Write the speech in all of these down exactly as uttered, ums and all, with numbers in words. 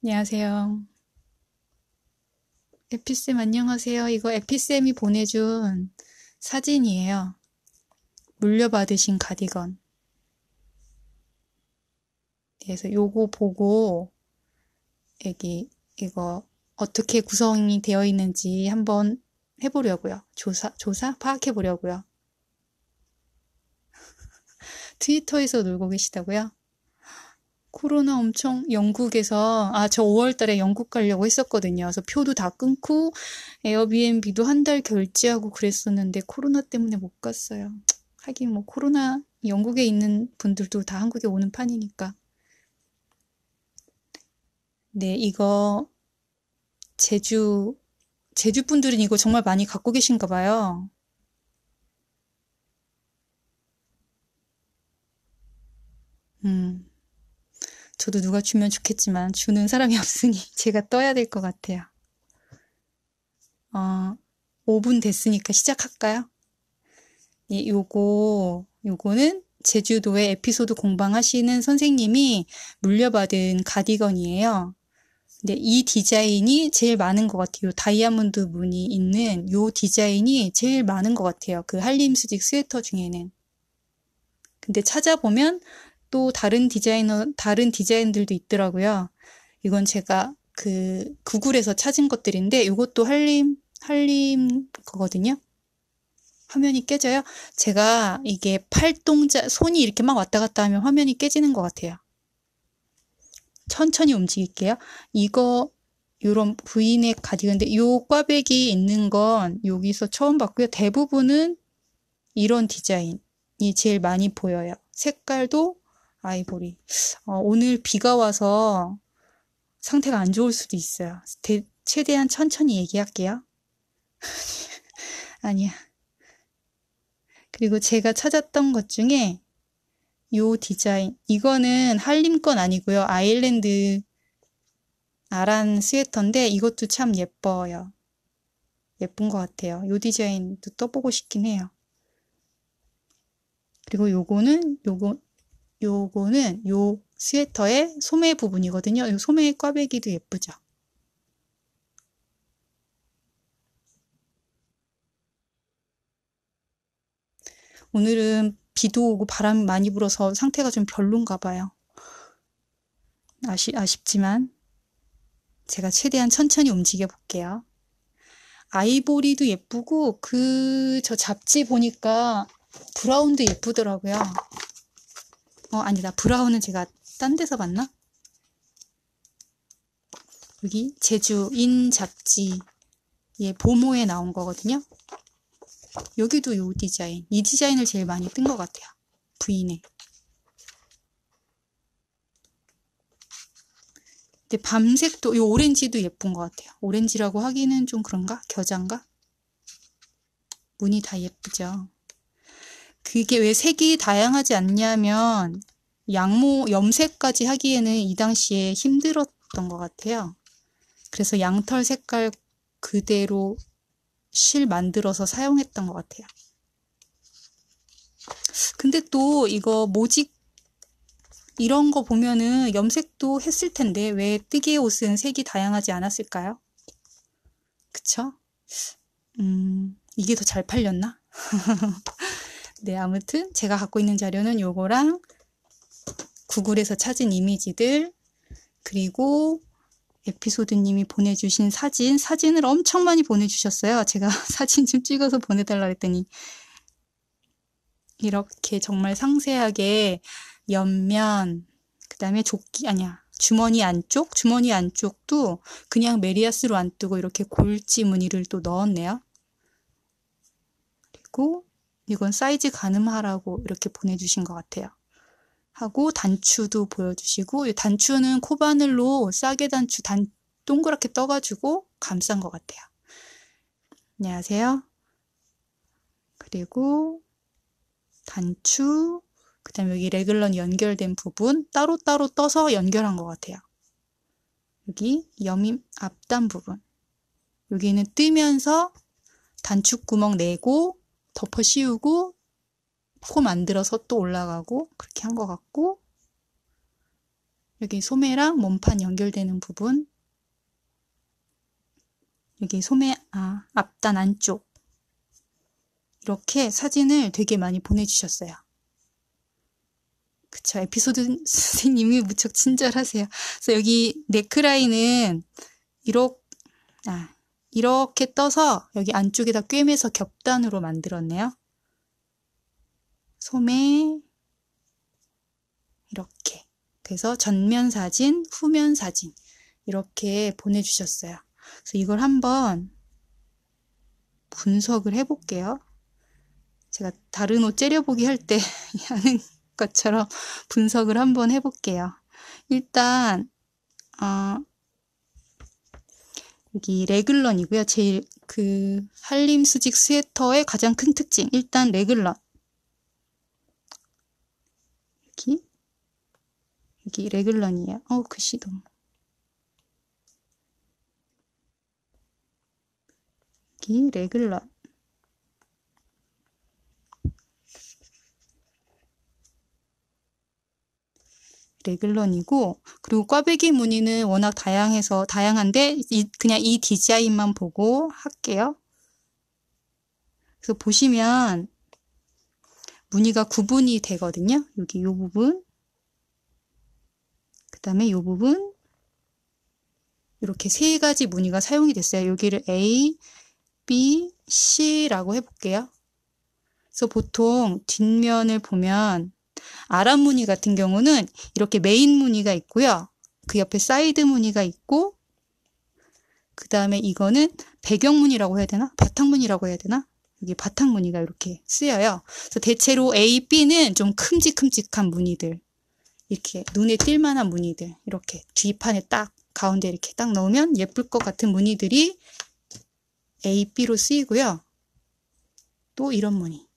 안녕하세요. 에피쌤 안녕하세요. 이거 에피쌤이 보내준 사진이에요. 물려받으신 가디건. 그래서 요거 보고 여기 이거 어떻게 구성이 되어 있는지 한번 해보려고요. 조사, 조사? 파악해보려고요. 트위터에서 놀고 계시다고요? 코로나 엄청 영국에서 아, 저 오월 달에 영국 가려고 했었거든요. 그래서 표도 다 끊고 에어비앤비도 한 달 결제하고 그랬었는데 코로나 때문에 못 갔어요. 하긴 뭐 코로나 영국에 있는 분들도 다 한국에 오는 판이니까. 네, 이거 제주 제주 분들은 이거 정말 많이 갖고 계신가 봐요. 음, 저도 누가 주면 좋겠지만 주는 사람이 없으니 제가 떠야 될 것 같아요. 어, 오 분 됐으니까 시작할까요? 이, 요거, 요거는 제주도에 에피소드 공방하시는 선생님이 물려받은 가디건이에요. 근데 이 디자인이 제일 많은 것 같아요. 다이아몬드 무늬 있는 요 디자인이 제일 많은 것 같아요. 그 한림 수직 스웨터 중에는. 근데 찾아보면 또 다른 디자이너, 다른 디자인들도 있더라고요. 이건 제가 그 구글에서 찾은 것들인데 이것도 한림, 한림 거거든요. 화면이 깨져요? 제가 이게 팔동작, 손이 이렇게 막 왔다 갔다 하면 화면이 깨지는 것 같아요. 천천히 움직일게요. 이거, 요런 브이넥 가디건인데, 요 꽈배기 있는 건 여기서 처음 봤고요. 대부분은 이런 디자인이 제일 많이 보여요. 색깔도 아이보리. 어, 오늘 비가 와서 상태가 안 좋을 수도 있어요. 대, 최대한 천천히 얘기할게요. 아니야. 그리고 제가 찾았던 것 중에 요 디자인, 이거는 한림 건 아니고요. 아일랜드 아란 스웨터인데 이것도 참 예뻐요. 예쁜 것 같아요. 요 디자인도 떠보고 싶긴 해요. 그리고 요거는 요거 요거는 요 스웨터의 소매 부분이거든요. 요 소매 꽈배기도 예쁘죠. 오늘은 비도 오고 바람 많이 불어서 상태가 좀 별론가 봐요. 아시, 아쉽지만 제가 최대한 천천히 움직여 볼게요. 아이보리도 예쁘고 그 저 잡지 보니까 브라운도 예쁘더라고요. 어, 아니다. 브라운은 제가 딴 데서 봤나? 여기 제주인 잡지의 보모에 나온 거거든요. 여기도 요 디자인. 이 디자인을 제일 많이 뜬 것 같아요. 브이넥. 근데 밤색도, 요 오렌지도 예쁜 것 같아요. 오렌지라고 하기는 좀 그런가? 겨자인가? 무늬 다 예쁘죠. 그게 왜 색이 다양하지 않냐면 양모, 염색까지 하기에는 이 당시에 힘들었던 것 같아요. 그래서 양털 색깔 그대로 실 만들어서 사용했던 것 같아요. 근데 또 이거 모직 이런 거 보면은 염색도 했을 텐데 왜 뜨개 옷은 색이 다양하지 않았을까요? 그쵸? 음, 이게 더 잘 팔렸나? 네, 아무튼 제가 갖고 있는 자료는 요거랑 구글에서 찾은 이미지들 그리고 에피소드님이 보내주신 사진, 사진을 엄청 많이 보내주셨어요. 제가 사진 좀 찍어서 보내달라 했더니 이렇게 정말 상세하게 옆면, 그 다음에 조끼, 아니야, 주머니 안쪽? 주머니 안쪽도 그냥 메리아스로 안 뜨고 이렇게 골지 무늬를 또 넣었네요. 그리고 이건 사이즈 가늠하라고 이렇게 보내주신 것 같아요. 하고 단추도 보여주시고, 이 단추는 코바늘로 싸게 단추 단, 동그랗게 떠가지고 감싼 것 같아요. 안녕하세요. 그리고 단추, 그 다음에 여기 레글런 연결된 부분 따로따로 떠서 연결한 것 같아요. 여기 여밈 앞단 부분. 여기는 뜨면서 단추구멍 내고 덮어 씌우고 코 만들어서 또 올라가고 그렇게 한 것 같고 여기 소매랑 몸판 연결되는 부분, 여기 소매, 아, 앞단 안쪽. 이렇게 사진을 되게 많이 보내주셨어요. 그쵸. 에피소드 선생님이 무척 친절하세요. 그래서 여기 네크라인은 이렇게, 아, 이렇게 떠서 여기 안쪽에다 꿰매서 겹단으로 만들었네요. 소매, 이렇게. 그래서 전면 사진, 후면 사진 이렇게 보내주셨어요. 그래서 이걸 한번 분석을 해볼게요. 제가 다른 옷 째려보기 할 때 하는 것처럼 분석을 한번 해볼게요. 일단 어, 여기 레글런이고요. 제일 그 한림 수직 스웨터의 가장 큰 특징. 일단 레글런. 여기 여기 레글런이에요. 어우 글씨 너무. 여기 레글런. 레글런이고, 그리고 꽈배기 무늬는 워낙 다양해서 다양한데 이, 그냥 이 디자인만 보고 할게요. 그래서 보시면 무늬가 구분이 되거든요. 여기 이 부분, 그 다음에 이 부분, 이렇게 세 가지 무늬가 사용이 됐어요. 여기를 A, B, C라고 해볼게요. 그래서 보통 뒷면을 보면 아랍 무늬 같은 경우는 이렇게 메인 무늬가 있고요. 그 옆에 사이드 무늬가 있고, 그 다음에 이거는 배경 무늬라고 해야 되나? 바탕 무늬라고 해야 되나? 여기 바탕 무늬가 이렇게 쓰여요. 그래서 대체로 A, B는 좀 큼직큼직한 무늬들, 이렇게 눈에 띌 만한 무늬들, 이렇게 뒷판에 딱 가운데 이렇게 딱 넣으면 예쁠 것 같은 무늬들이 A, B로 쓰이고요. 또 이런 무늬.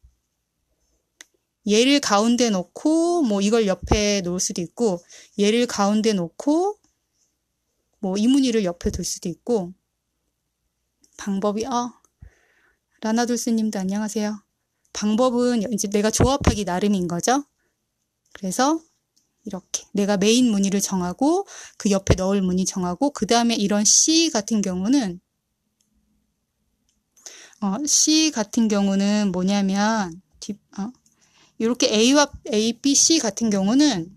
얘를 가운데 놓고 뭐 이걸 옆에 놓을 수도 있고, 얘를 가운데 놓고 뭐 이 무늬를 옆에 둘 수도 있고, 방법이 어 라나돌스님도 안녕하세요. 방법은 이제 내가 조합하기 나름인 거죠. 그래서 이렇게 내가 메인 무늬를 정하고 그 옆에 넣을 무늬 정하고, 그 다음에 이런 C 같은 경우는 어, C 같은 경우는 뭐냐면 뒷, 어, 이렇게 A와 A, B, C 같은 경우는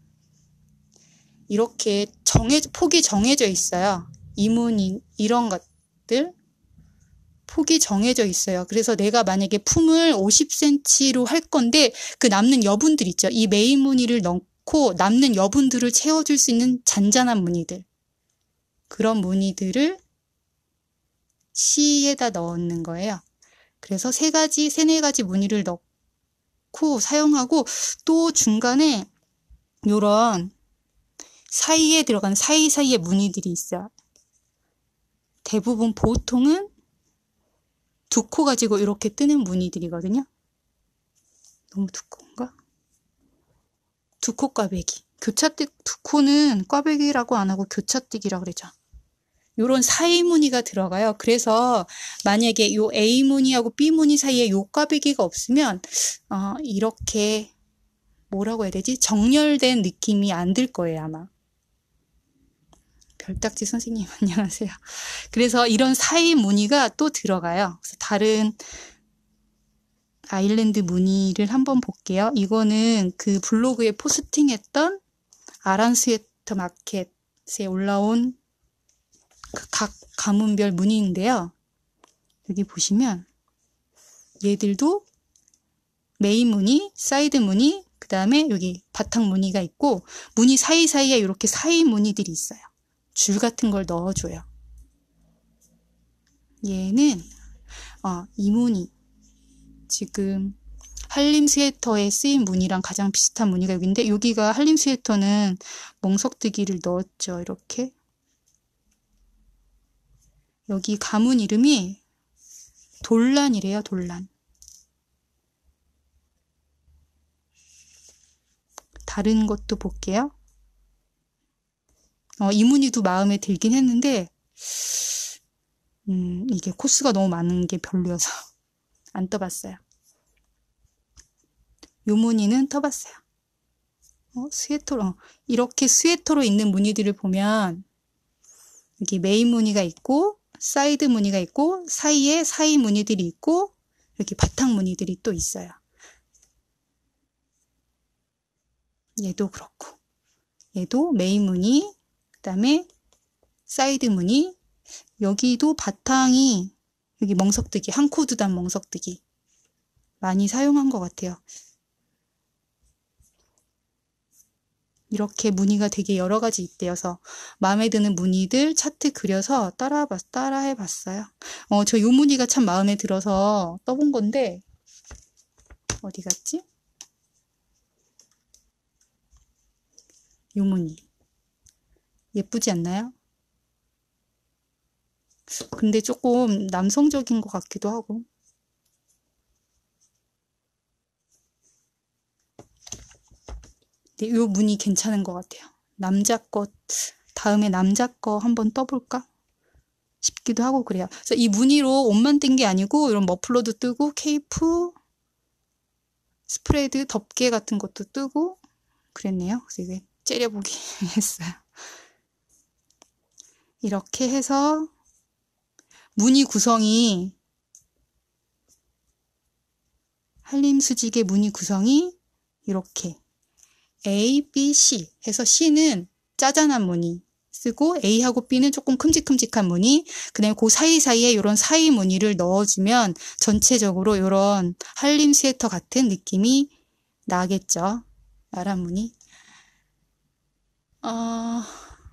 이렇게 정해 폭이 정해져 있어요. 이 무늬 이런 것들 폭이 정해져 있어요. 그래서 내가 만약에 품을 오십 센티미터로 할 건데 그 남는 여분들 있죠. 이 메인 무늬를 넣고 남는 여분들을 채워줄 수 있는 잔잔한 무늬들, 그런 무늬들을 C에다 넣는 거예요. 그래서 세 가지, 세네 가지 무늬를 넣고 사용하고, 또 중간에 요런 사이에 들어간 사이사이에 무늬들이 있어요. 대부분 보통은 두 코 가지고 이렇게 뜨는 무늬들이거든요. 너무 두꺼운가? 두 코 꽈배기. 교차띠, 두 코는 꽈배기라고 안 하고 교차띠기라고 그러죠. 요런 사이 무늬가 들어가요. 그래서 만약에 요 A 무늬하고 B 무늬 사이에 요 꽈배기가 없으면 어, 이렇게 뭐라고 해야 되지? 정렬된 느낌이 안 들 거예요, 아마. 별딱지 선생님 안녕하세요. 그래서 이런 사이 무늬가 또 들어가요. 그래서 다른 아일랜드 무늬를 한번 볼게요. 이거는 그 블로그에 포스팅했던 아란 스웨터 마켓에 올라온 그 각 가문별 무늬인데요. 여기 보시면 얘들도 메인 무늬, 사이드 무늬, 그 다음에 여기 바탕 무늬가 있고, 무늬 사이사이에 이렇게 사이 무늬들이 있어요. 줄 같은 걸 넣어줘요. 얘는 어, 이 무늬, 지금 한림 스웨터에 쓰인 무늬랑 가장 비슷한 무늬가 여기인데, 여기가 한림 스웨터는 멍석뜨기를 넣었죠. 이렇게. 여기 가문 이름이 돌란이래요. 돌란. 다른 것도 볼게요. 어, 이 무늬도 마음에 들긴 했는데 음, 이게 코스가 너무 많은 게 별로여서 안 떠봤어요. 요 무늬는 떠봤어요. 어, 스웨터로, 어, 이렇게 스웨터로 있는 무늬들을 보면 여기 메인 무늬가 있고 사이드 무늬가 있고 사이에 사이 무늬들이 있고 이렇게 바탕 무늬들이 또 있어요. 얘도 그렇고 얘도 메인 무늬, 그 다음에 사이드 무늬, 여기도 바탕이 여기 멍석뜨기, 한 코드 단 멍석뜨기 많이 사용한 것 같아요. 이렇게 무늬가 되게 여러 가지 있대여서 마음에 드는 무늬들 차트 그려서 따라 따라 해봤어요. 어, 저 요 무늬가 참 마음에 들어서 떠본 건데 어디 갔지? 요 무늬 예쁘지 않나요? 근데 조금 남성적인 것 같기도 하고. 근데 요 무늬 괜찮은 것 같아요. 남자 거 다음에 남자 거 한번 떠볼까 싶기도 하고 그래요. 그래서 이 무늬로 옷만 뜬 게 아니고 이런 머플러도 뜨고 케이프, 스프레드, 덮개 같은 것도 뜨고 그랬네요. 그래서 이게 째려보기 했어요. 이렇게 해서 무늬 구성이 한림수직의 무늬 구성이 이렇게 A, B, C 해서 C는 짜잔한 무늬 쓰고 A하고 B는 조금 큼직큼직한 무늬, 그 다음에 그 사이사이에 이런 사이 무늬를 넣어주면 전체적으로 이런 한림 스웨터 같은 느낌이 나겠죠. 나란 무늬. 어...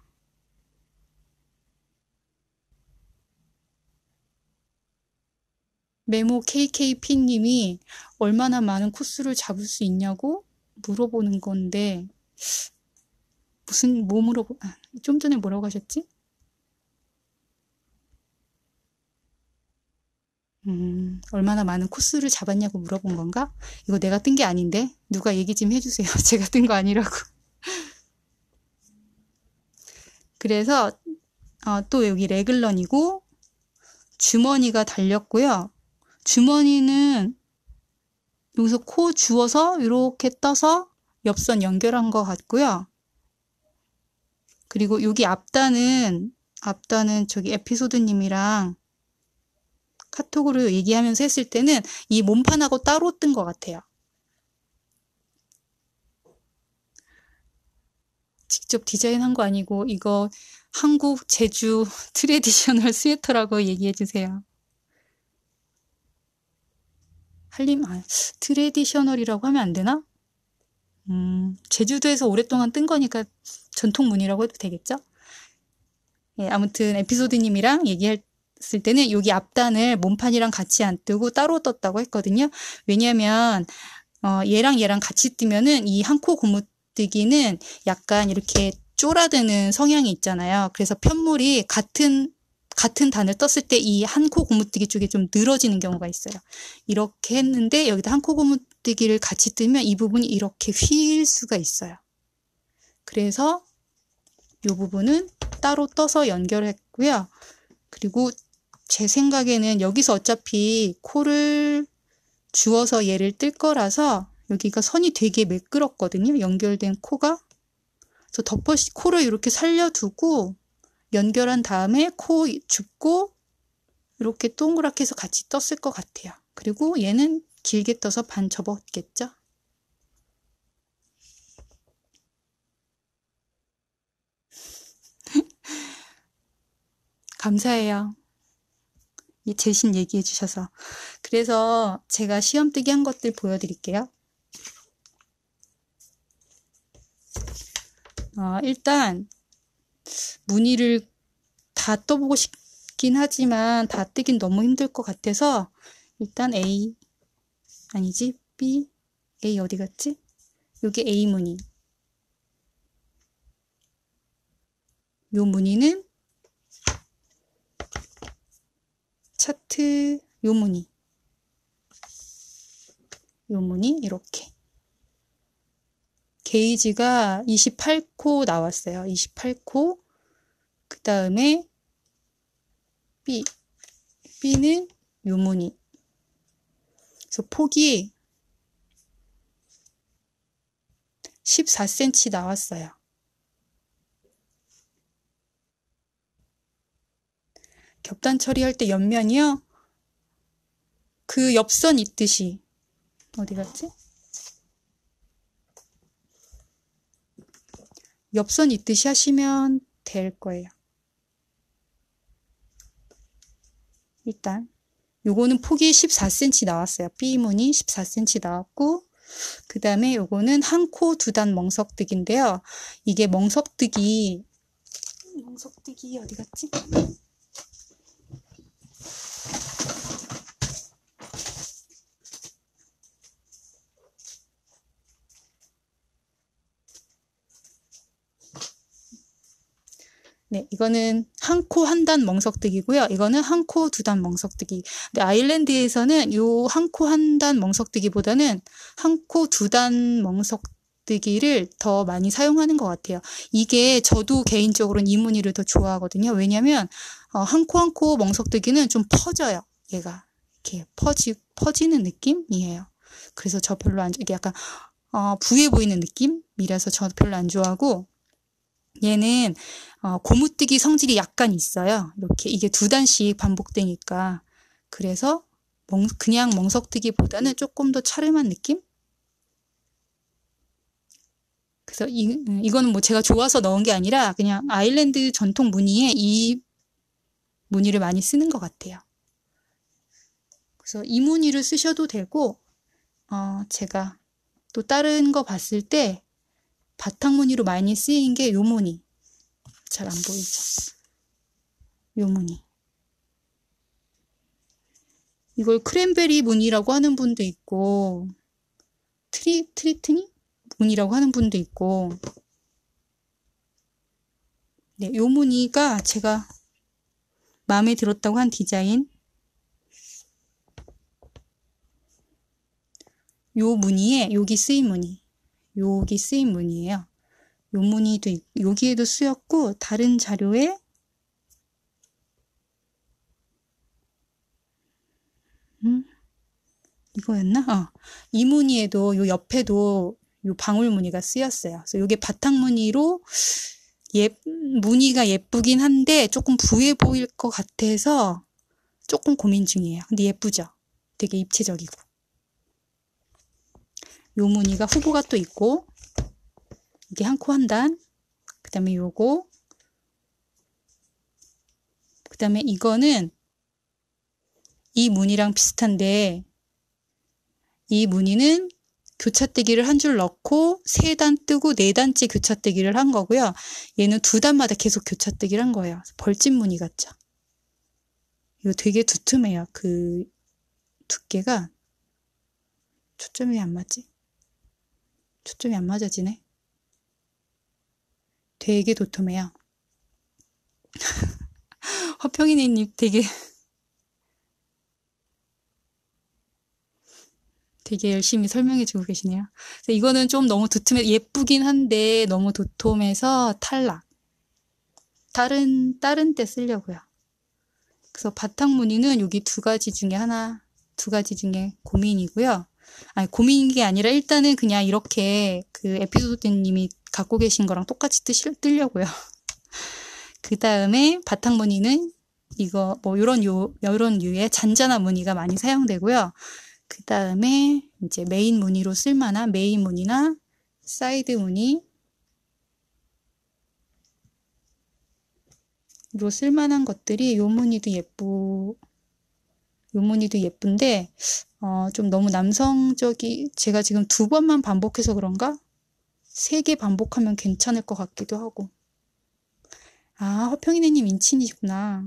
메모 케이케이피님이 얼마나 많은 코스를 잡을 수 있냐고 물어보는 건데 무슨 뭐 물어보... 아, 좀 전에 뭐라고 하셨지? 음, 얼마나 많은 코스를 잡았냐고 물어본 건가? 이거 내가 뜬 게 아닌데 누가 얘기 좀 해주세요. 제가 뜬 거 아니라고. 그래서 어, 또 여기 레글런이고 주머니가 달렸고요. 주머니는 여기서 코 주워서 이렇게 떠서 옆선 연결한 것 같고요. 그리고 여기 앞단은 앞단은 저기 에피소드님이랑 카톡으로 얘기하면서 했을 때는 이 몸판하고 따로 뜬 것 같아요. 직접 디자인한 거 아니고 이거 한국 제주 트레디셔널 스웨터라고 얘기해 주세요. 한림, 아, 트레디셔널이라고 하면 안 되나? 음, 제주도에서 오랫동안 뜬 거니까 전통무늬라고 해도 되겠죠? 예, 아무튼 에피소드님이랑 얘기했을 때는 여기 앞단을 몸판이랑 같이 안 뜨고 따로 떴다고 했거든요. 왜냐면 어, 얘랑 얘랑 같이 뜨면은 이 한 코 고무뜨기는 약간 이렇게 쫄아드는 성향이 있잖아요. 그래서 편물이 같은 같은 단을 떴을 때 이 한 코 고무뜨기 쪽에 좀 늘어지는 경우가 있어요. 이렇게 했는데 여기다 한 코 고무뜨기를 같이 뜨면 이 부분이 이렇게 휠 수가 있어요. 그래서 이 부분은 따로 떠서 연결했고요. 그리고 제 생각에는 여기서 어차피 코를 주워서 얘를 뜰 거라서 여기가 선이 되게 매끄럽거든요. 연결된 코가. 그래서 덮어시 코를 이렇게 살려두고 연결한 다음에 코 줍고 이렇게 동그랗게 해서 같이 떴을 것 같아요. 그리고 얘는 길게 떠서 반 접었겠죠. 감사해요. 제신 얘기해 주셔서. 그래서 제가 시험 뜨기 한 것들 보여드릴게요. 어, 일단 무늬를 다 떠보고 싶긴 하지만 다 뜨긴 너무 힘들 것 같아서 일단 A, 아니지 B, A 어디 갔지? 여기 A 무늬. 요 무늬는 차트 요 무늬. 요 무늬 이렇게. 게이지가 이십팔 코 나왔어요. 이십팔 코. 그 다음에 B. B는 요 무늬. 그래서 폭이 십사 센티미터 나왔어요. 겹단 처리할 때 옆면이요. 그 옆선 있듯이 어디 갔지? 옆선 있듯이 하시면 될 거예요. 일단 요거는 폭이 십사 센티미터 나왔어요. B무늬 십사 센티미터 나왔고, 그 다음에 요거는 한 코 두 단 멍석뜨기인데요. 이게 멍석뜨기 멍석뜨기 어디 갔지? 네, 이거는 한 코 한 단 멍석뜨기고요. 이거는 한 코 두 단 멍석뜨기. 근데 아일랜드에서는 요 한 코 한 단 멍석뜨기보다는 한 코 두 단 멍석뜨기를 더 많이 사용하는 것 같아요. 이게 저도 개인적으로는 이 무늬를 더 좋아하거든요. 왜냐면 어, 한 코 한 코 멍석뜨기는 좀 퍼져요. 얘가 이렇게 퍼지 퍼지는 느낌이에요. 그래서 저 별로 안 이게 약간 어, 부해 보이는 느낌이라서 저 별로 안 좋아하고. 얘는 어, 고무뜨기 성질이 약간 있어요. 이렇게 이게 두 단씩 반복되니까. 그래서 멍, 그냥 멍석뜨기보다는 조금 더 차름한 느낌? 그래서 이, 이거는 뭐 제가 좋아서 넣은 게 아니라 그냥 아일랜드 전통 무늬에 이 무늬를 많이 쓰는 것 같아요. 그래서 이 무늬를 쓰셔도 되고, 어, 제가 또 다른 거 봤을 때 바탕 무늬로 많이 쓰인 게 요 무늬. 잘 안 보이죠? 요 무늬. 이걸 크랜베리 무늬라고 하는 분도 있고, 트리, 트리트니? 무늬라고 하는 분도 있고, 네, 요 무늬가 제가 마음에 들었다고 한 디자인. 요 무늬에 여기 쓰인 무늬. 여기 쓰인 무늬예요. 요 무늬도 여기에도 쓰였고, 다른 자료에 음, 이거였나? 어, 이 무늬에도 요 옆에도 요 방울 무늬가 쓰였어요. 그래서 요게 바탕 무늬로 예, 무늬가 예쁘긴 한데 조금 부해 보일 것 같아서 조금 고민 중이에요. 근데 예쁘죠? 되게 입체적이고. 요 무늬가 후보가 또 있고, 이게 한 코 한 단, 그 다음에 요거, 그 다음에 이거는 이 무늬랑 비슷한데, 이 무늬는 교차뜨기를 한 줄 넣고 세 단 뜨고 네 단째 교차뜨기를 한 거고요. 얘는 두 단마다 계속 교차뜨기를 한 거예요. 벌집 무늬 같죠? 이거 되게 두툼해요. 그 두께가. 초점이 왜 안 맞지? 초점이 안 맞아지네. 되게 도톰해요. 허평이네님 되게 되게 열심히 설명해주고 계시네요. 그래서 이거는 좀 너무 두툼해 예쁘긴 한데 너무 도톰해서 탈락. 다른 다른 때 쓰려고요. 그래서 바탕 무늬는 여기 두 가지 중에 하나, 두 가지 중에 고민이고요. 아니 고민인 게 아니라 일단은 그냥 이렇게 그 에피소드님이 갖고 계신 거랑 똑같이 뜨실, 뜨려고요. 그 다음에 바탕 무늬는 이거 뭐 요런 요 요런 류의 잔잔한 무늬가 많이 사용되고요. 그 다음에 이제 메인 무늬로 쓸만한 메인 무늬나 사이드 무늬로 쓸만한 것들이 요 무늬도 예쁘 요 무늬도 예쁜데 어, 좀 너무 남성적이 제가 지금 두 번만 반복해서 그런가? 세 개 반복하면 괜찮을 것 같기도 하고. 아, 허평이네님 인친이시구나.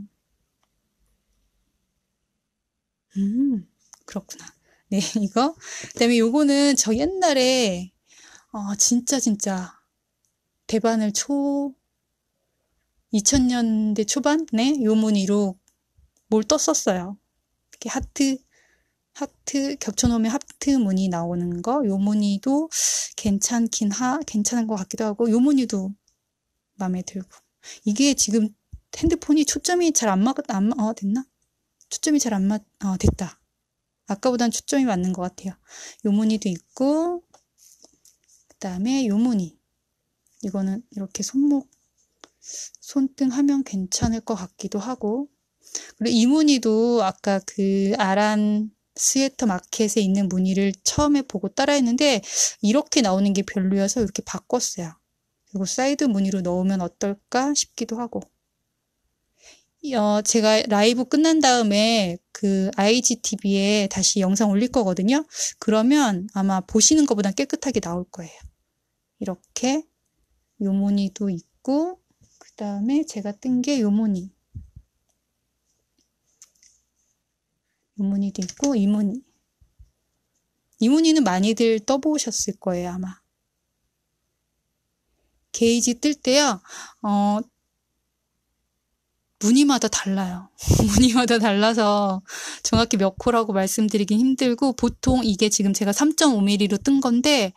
음, 그렇구나. 네, 이거. 그 다음에 요거는 저 옛날에, 어, 진짜, 진짜, 대반을 초, 이천 년대 초반에 요 무늬로 뭘 떴었어요. 이렇게 하트, 하트, 겹쳐놓으면 하트 무늬 나오는 거. 요 무늬도 괜찮긴 하, 괜찮은 것 같기도 하고, 요 무늬도 마음에 들고. 이게 지금 핸드폰이 초점이 잘 안 맞, 안, 어, 됐나? 초점이 잘 안 맞, 어, 됐다. 아까보단 초점이 맞는 것 같아요. 요 무늬도 있고, 그 그다음에 요 무늬. 이거는 이렇게 손목, 손등 하면 괜찮을 것 같기도 하고. 그리고 이 무늬도 아까 그 아란 스웨터 마켓에 있는 무늬를 처음에 보고 따라했는데 이렇게 나오는 게 별로여서 이렇게 바꿨어요. 그리고 사이드 무늬로 넣으면 어떨까 싶기도 하고. 어, 제가 라이브 끝난 다음에 그 아이지티비에 다시 영상 올릴 거거든요. 그러면 아마 보시는 것보다 깨끗하게 나올 거예요. 이렇게 요 무늬도 있고, 그 다음에 제가 뜬 게 요 무늬. 요 무늬도 있고, 이 무늬. 이 무늬는 많이들 떠보셨을 거예요, 아마. 게이지 뜰 때요, 어, 무늬마다 달라요. 무늬마다 달라서 정확히 몇 코라고 말씀드리긴 힘들고, 보통 이게 지금 제가 삼 점 오 밀리미터로 뜬 건데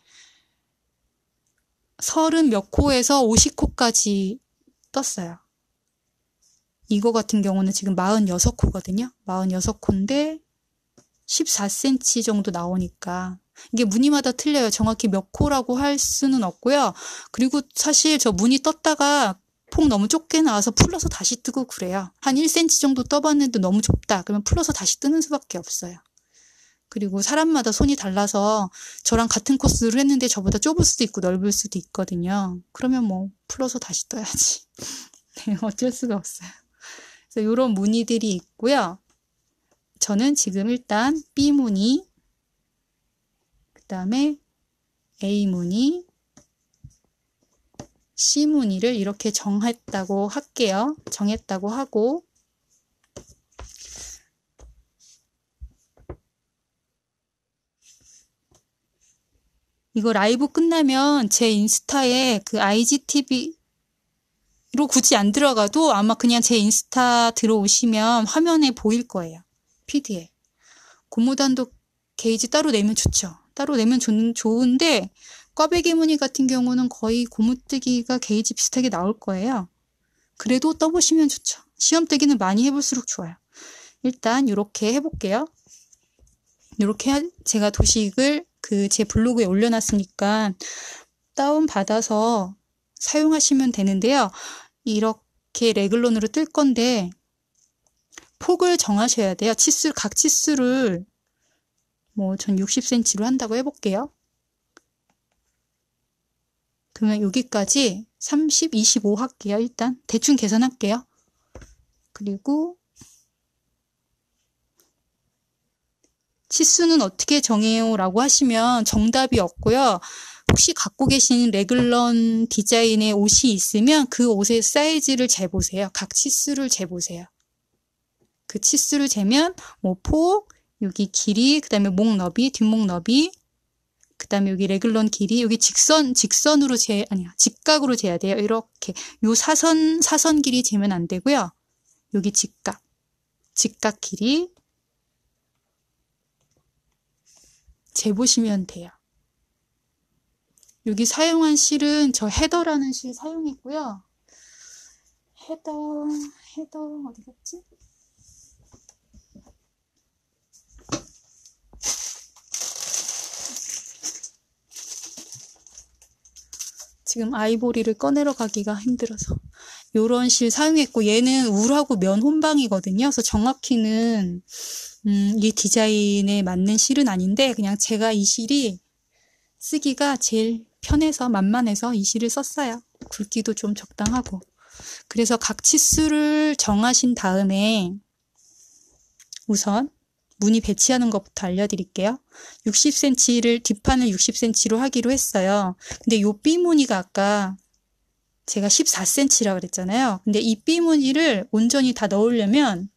서른 몇 코에서 오십 코까지 떴어요. 이거 같은 경우는 지금 사십육 코거든요. 사십육 코인데 십사 센티미터 정도 나오니까 이게 무늬마다 틀려요. 정확히 몇 코라고 할 수는 없고요. 그리고 사실 저 무늬 떴다가 폭 너무 좁게 나와서 풀러서 다시 뜨고 그래요. 한 일 센티미터 정도 떠봤는데 너무 좁다. 그러면 풀러서 다시 뜨는 수밖에 없어요. 그리고 사람마다 손이 달라서 저랑 같은 코스를 했는데 저보다 좁을 수도 있고 넓을 수도 있거든요. 그러면 뭐 풀러서 다시 떠야지. 네, 어쩔 수가 없어요. 그래서 이런 무늬들이 있고요. 저는 지금 일단 B 무늬, 그 다음에 A 무늬, C 무늬를 이렇게 정했다고 할게요. 정했다고 하고, 이거 라이브 끝나면 제 인스타에 그 아이지티비로 굳이 안 들어가도 아마 그냥 제 인스타 들어오시면 화면에 보일 거예요. 피디에. 고무단도 게이지 따로 내면 좋죠. 따로 내면 좋, 좋은데 꽈배기 무늬 같은 경우는 거의 고무뜨기가 게이지 비슷하게 나올 거예요. 그래도 떠보시면 좋죠. 시험뜨기는 많이 해볼수록 좋아요. 일단 이렇게 해볼게요. 이렇게 제가 도식을 그 제 블로그에 올려놨으니까 다운받아서 사용하시면 되는데요. 이렇게 레글론으로 뜰 건데 폭을 정하셔야 돼요. 치수, 각 치수를 뭐 전 육십 센티미터로 한다고 해볼게요. 그러면 여기까지 삼십, 이십오 할게요. 일단 대충 계산할게요. 그리고 치수는 어떻게 정해요? 라고 하시면 정답이 없고요. 혹시 갖고 계신 레글런 디자인의 옷이 있으면 그 옷의 사이즈를 재보세요. 각 치수를 재보세요. 그 치수를 재면 뭐 폭, 여기 길이, 그 다음에 목 너비, 뒷목 너비, 그 다음에 여기 레글런 길이, 여기 직선, 직선으로 재, 아니야, 직각으로 재야 돼요. 이렇게. 요 사선, 사선 길이 재면 안 되고요. 여기 직각, 직각 길이 재보시면 돼요. 여기 사용한 실은 저 헤더라는 실 사용했고요. 헤더, 헤더, 어디 갔지? 지금 아이보리를 꺼내러 가기가 힘들어서 요런 실 사용했고, 얘는 울하고 면 혼방이거든요. 그래서 정확히는 음, 이 디자인에 맞는 실은 아닌데 그냥 제가 이 실이 쓰기가 제일 편해서 만만해서 이 실을 썼어요. 굵기도 좀 적당하고. 그래서 각 치수를 정하신 다음에 우선 무늬 배치하는 것부터 알려드릴게요. 육십 센티미터를 뒷판을 육십 센티미터로 하기로 했어요. 근데 요 B 무늬가 아까 제가 십사 센티미터라고 그랬잖아요. 근데 이 B 무늬를 온전히 다 넣으려면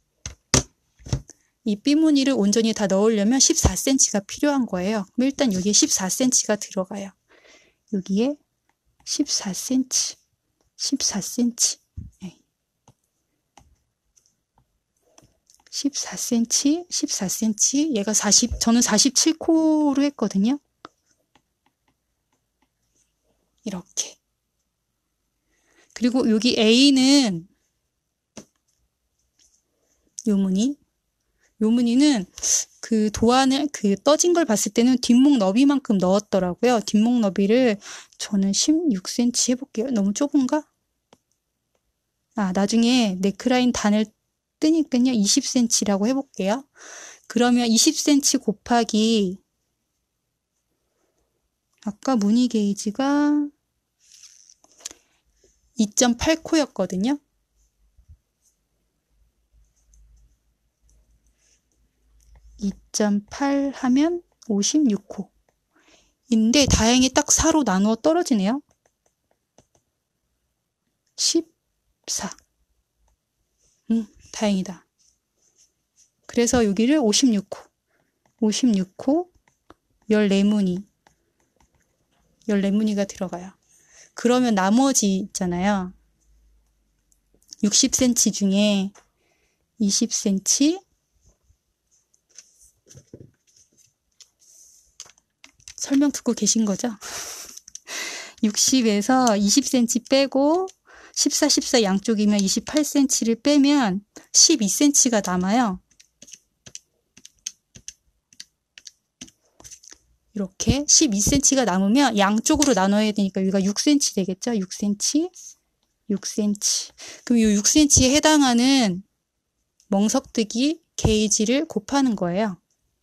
이 B 무늬를 온전히 다 넣으려면 십사 센티미터가 필요한 거예요. 그럼 일단 여기에 십사 센티미터가 들어가요. 여기에 십사 센티미터, 십사 센티미터, 네. 십사 센티미터, 십사 센티미터, 얘가 사십, 저는 사십칠 코로 했거든요. 이렇게. 그리고 여기 A는 요 무늬, 요 무늬는 그 도안을, 그 떠진 걸 봤을 때는 뒷목 너비만큼 넣었더라고요. 뒷목 너비를 저는 십육 센티미터 해볼게요. 너무 좁은가? 아, 나중에 네크라인 단을 뜨니까요. 이십 센티미터라고 해볼게요. 그러면 이십 센티미터 곱하기 아까 무늬 게이지가 이 점 팔 코였거든요. 이 점 팔 하면 오십육 코. 인데 다행히 딱 사로 나누어 떨어지네요. 십사. 음, 다행이다. 그래서 여기를 오십육 코. 오십육 코, 십사 무늬. 십사 무늬가 들어가요. 그러면 나머지 있잖아요. 육십 센티미터 중에 이십 센티미터 설명 듣고 계신 거죠? 육십에서 이십 센티미터 빼고 십사, 십사 양쪽이면 이십팔 센티미터를 빼면 십이 센티미터가 남아요. 이렇게 십이 센티미터가 남으면 양쪽으로 나눠야 되니까 여기가 육 센티미터 되겠죠? 육 센티미터, 육 센티미터. 그럼 이 육 센티미터에 해당하는 멍석뜨기 게이지를 곱하는 거예요.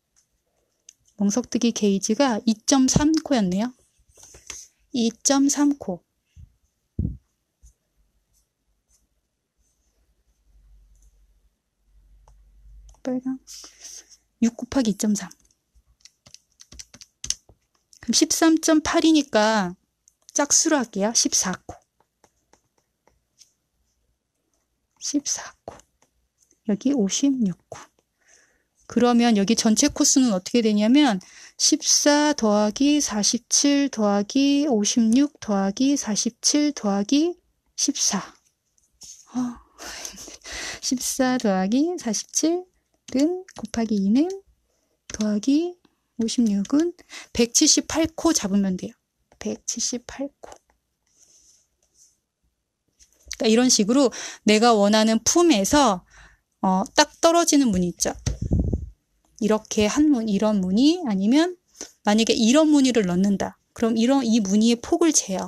멍석뜨기 게이지가 이 점 삼 코였네요. 이 점 삼 코. 빨강. 육 곱하기 이 점 삼. 그럼 십삼 점 팔이니까 짝수로 할게요. 십사 코. 십사 코. 여기 오십육 코. 그러면 여기 전체 코수는 어떻게 되냐면 십사 더하기 사십칠 더하기 오십육 더하기 사십칠 더하기 십사. 어. 십사 더하기 사십칠은 곱하기 이는 더하기 오십육은 백칠십팔 코 잡으면 돼요. 백칠십팔 코. 그러니까 이런 식으로 내가 원하는 품에서 어, 딱 떨어지는 무늬 있죠. 이렇게 한 문, 이런 무늬 아니면 만약에 이런 무늬를 넣는다. 그럼 이런 이 무늬의 폭을 재요.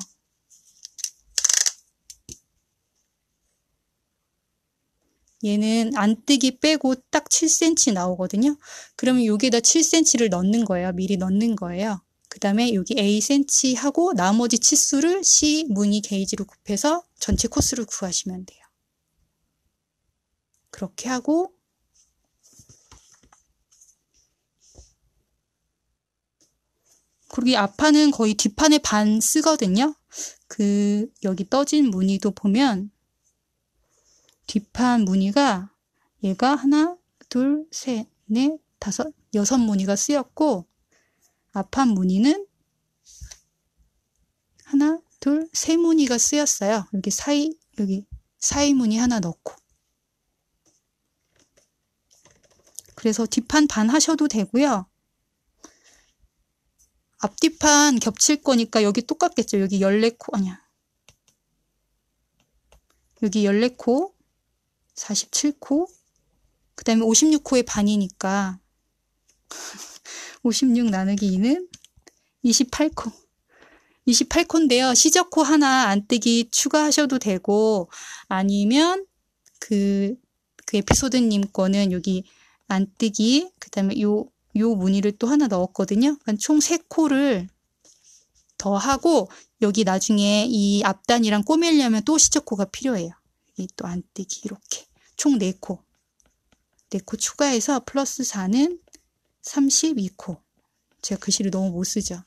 얘는 안뜨기 빼고 딱 칠 센티미터 나오거든요. 그러면 여기에다 칠 센티미터를 넣는 거예요. 미리 넣는 거예요. 그 다음에 여기 A 센티미터 하고 나머지 치수를 C 무늬 게이지로 곱해서 전체 코스를 구하시면 돼요. 그렇게 하고 그리고 이 앞판은 거의 뒷판의 반 쓰거든요. 그 여기 떠진 무늬도 보면 뒷판 무늬가 얘가 하나, 둘, 셋, 넷, 다섯, 여섯 무늬가 쓰였고 앞판 무늬는 하나, 둘, 세 무늬가 쓰였어요. 여기 사이, 여기 사이 무늬 하나 넣고. 그래서 뒷판 반 하셔도 되고요. 앞뒤판 겹칠 거니까 여기 똑같겠죠. 여기 십사 코, 아니야. 여기 십사 코, 사십칠 코, 그 다음에 오십육 코의 반이니까 오십육 나누기 이는 이십팔 코. 이십팔 코인데요. 시저코 하나 안뜨기 추가하셔도 되고 아니면 그, 그 에피소드님 거는 여기 안뜨기 그 다음에 요, 요 무늬를 또 하나 넣었거든요. 그러니까 총 세 코를 더 하고 여기 나중에 이 앞단이랑 꼬매려면 또 시저코가 필요해요. 여기 또 안뜨기 이렇게 총 네 코. 네 코 추가해서 플러스 사는 삼십이 코. 제가 글씨를 너무 못 쓰죠.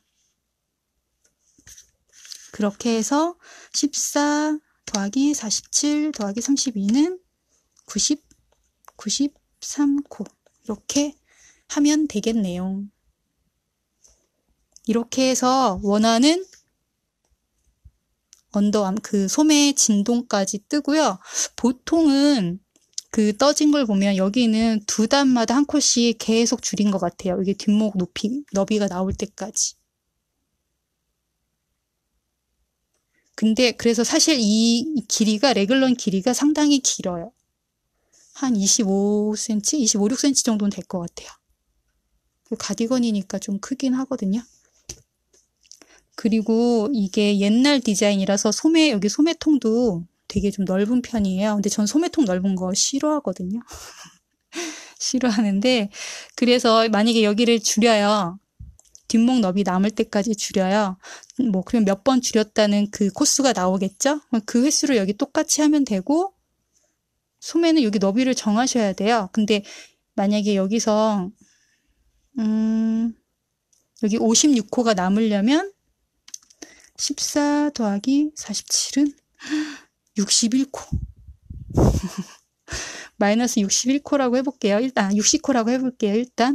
그렇게 해서 십사 더하기 사십칠 더하기 삼십이는 구십, 구십삼 코. 이렇게 하면 되겠네요. 이렇게 해서 원하는 언더암, 그 소매 진동까지 뜨고요. 보통은 그 떠진 걸 보면 여기는 두 단마다 한 콜씩 계속 줄인 것 같아요. 이게 뒷목 높이, 너비가 나올 때까지. 근데 그래서 사실 이 길이가 레귤런 길이가 상당히 길어요. 한 이십오 센티미터, 이십오, 육 센티미터 정도는 될 것 같아요. 가디건이니까 좀 크긴 하거든요. 그리고 이게 옛날 디자인이라서 소매, 여기 소매통도 되게 좀 넓은 편이에요. 근데 전 소매통 넓은 거 싫어하거든요. 싫어하는데, 그래서 만약에 여기를 줄여요. 뒷목 너비 남을 때까지 줄여요. 뭐, 그러면 몇 번 줄였다는 그 코수가 나오겠죠? 그 횟수를 여기 똑같이 하면 되고, 소매는 여기 너비를 정하셔야 돼요. 근데 만약에 여기서, 음, 여기 오십육 호가 남으려면, 십사 더하기 사십칠은 육십일 코. 마이너스 육십일 코라고 해볼게요. 일단, 육십 코라고 해볼게요. 일단.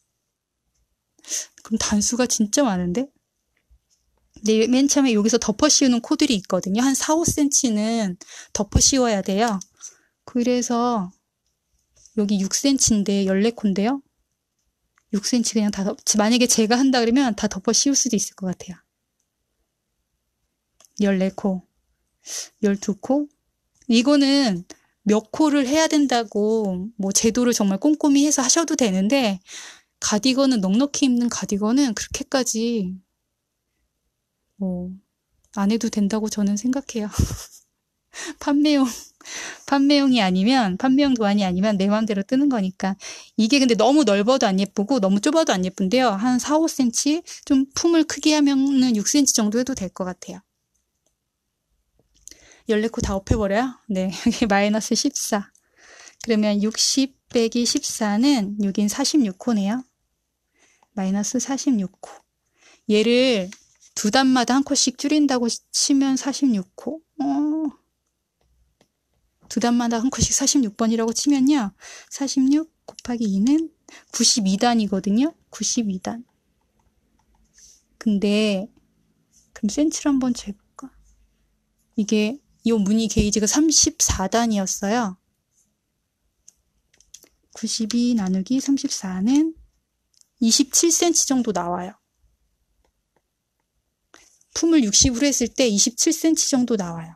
그럼 단수가 진짜 많은데? 근데 맨 처음에 여기서 덮어 씌우는 코들이 있거든요. 한 사, 오 센티미터는 덮어 씌워야 돼요. 그래서 여기 육 센티미터인데 십사 코인데요. 육 센티미터 그냥 다 덮, 만약에 제가 한다 그러면 다 덮어 씌울 수도 있을 것 같아요. 십사 코, 십이 코. 이거는 몇 코를 해야 된다고 뭐 제도를 정말 꼼꼼히 해서 하셔도 되는데, 가디건은 넉넉히 입는 가디건은 그렇게까지 뭐 안 해도 된다고 저는 생각해요. 판매용 판매용이 아니면, 판매용 도안이 아니면 내 마음대로 뜨는 거니까. 이게 근데 너무 넓어도 안 예쁘고 너무 좁아도 안 예쁜데요. 한 사, 오 센티미터, 좀 품을 크게 하면은 육 센티미터 정도 해도 될 것 같아요. 십사 코 다 없애버려요? 네, 여기 마이너스 십사. 그러면 육십 빼기 십사는 여긴 사십육 코네요. 마이너스 사십육 코. 얘를 두 단마다 한 코씩 줄인다고 치면 사십육 코. 어. 두 단마다 한 코씩 사십육 번이라고 치면요. 사십육 곱하기 이는 구십이 단이거든요. 구십이 단. 근데 그럼 센치로 한번 재볼까? 이게 이 무늬 게이지가 삼십사 단이었어요. 구십이 나누기 삼십사는 이십칠 센티미터 정도 나와요. 품을 육십으로 했을 때 이십칠 센티미터 정도 나와요.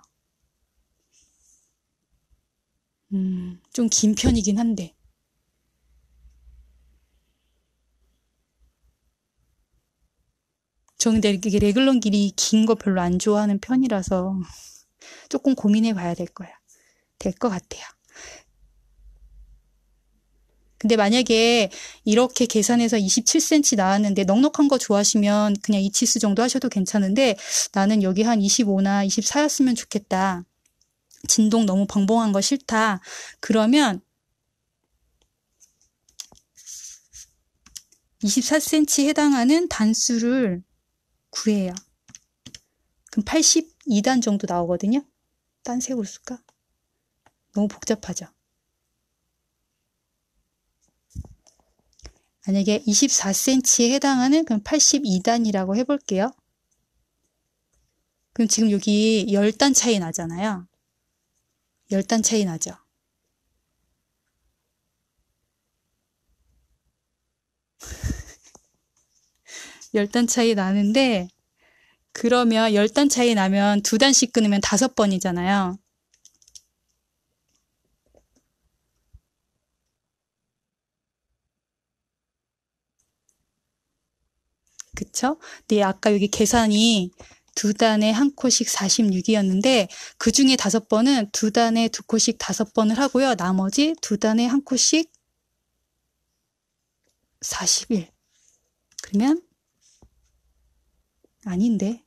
음, 좀 긴 편이긴 한데. 저 근데 이게 레글런 길이 긴 거 별로 안 좋아하는 편이라서 조금 고민해 봐야 될 거야. 될 것 같아요. 근데 만약에 이렇게 계산해서 이십칠 센티미터 나왔는데 넉넉한 거 좋아하시면 그냥 이 치수 정도 하셔도 괜찮은데, 나는 여기 한 이십오나 이십사였으면 좋겠다. 진동 너무 벙벙한 거 싫다. 그러면 이십사 센티미터에 해당하는 단수를 구해요. 그럼 팔십이 단 정도 나오거든요. 딴 색으로 쓸까? 너무 복잡하죠. 만약에 이십사 센티미터에 해당하는 그럼 팔십이 단이라고 해볼게요. 그럼 지금 여기 십 단 차이 나잖아요. 십 단 차이 나죠. 십 단 차이 나는데, 그러면 십 단 차이 나면 두 단씩 끊으면 다섯 번이잖아요. 그쵸? 근데 아까 여기 계산이 두 단에 한 코씩 사십육이었는데 그 중에 다섯 번은 두 단에 두 코씩 다섯 번을 하고요. 나머지 두 단에 한 코씩 사십일. 그러면 아닌데.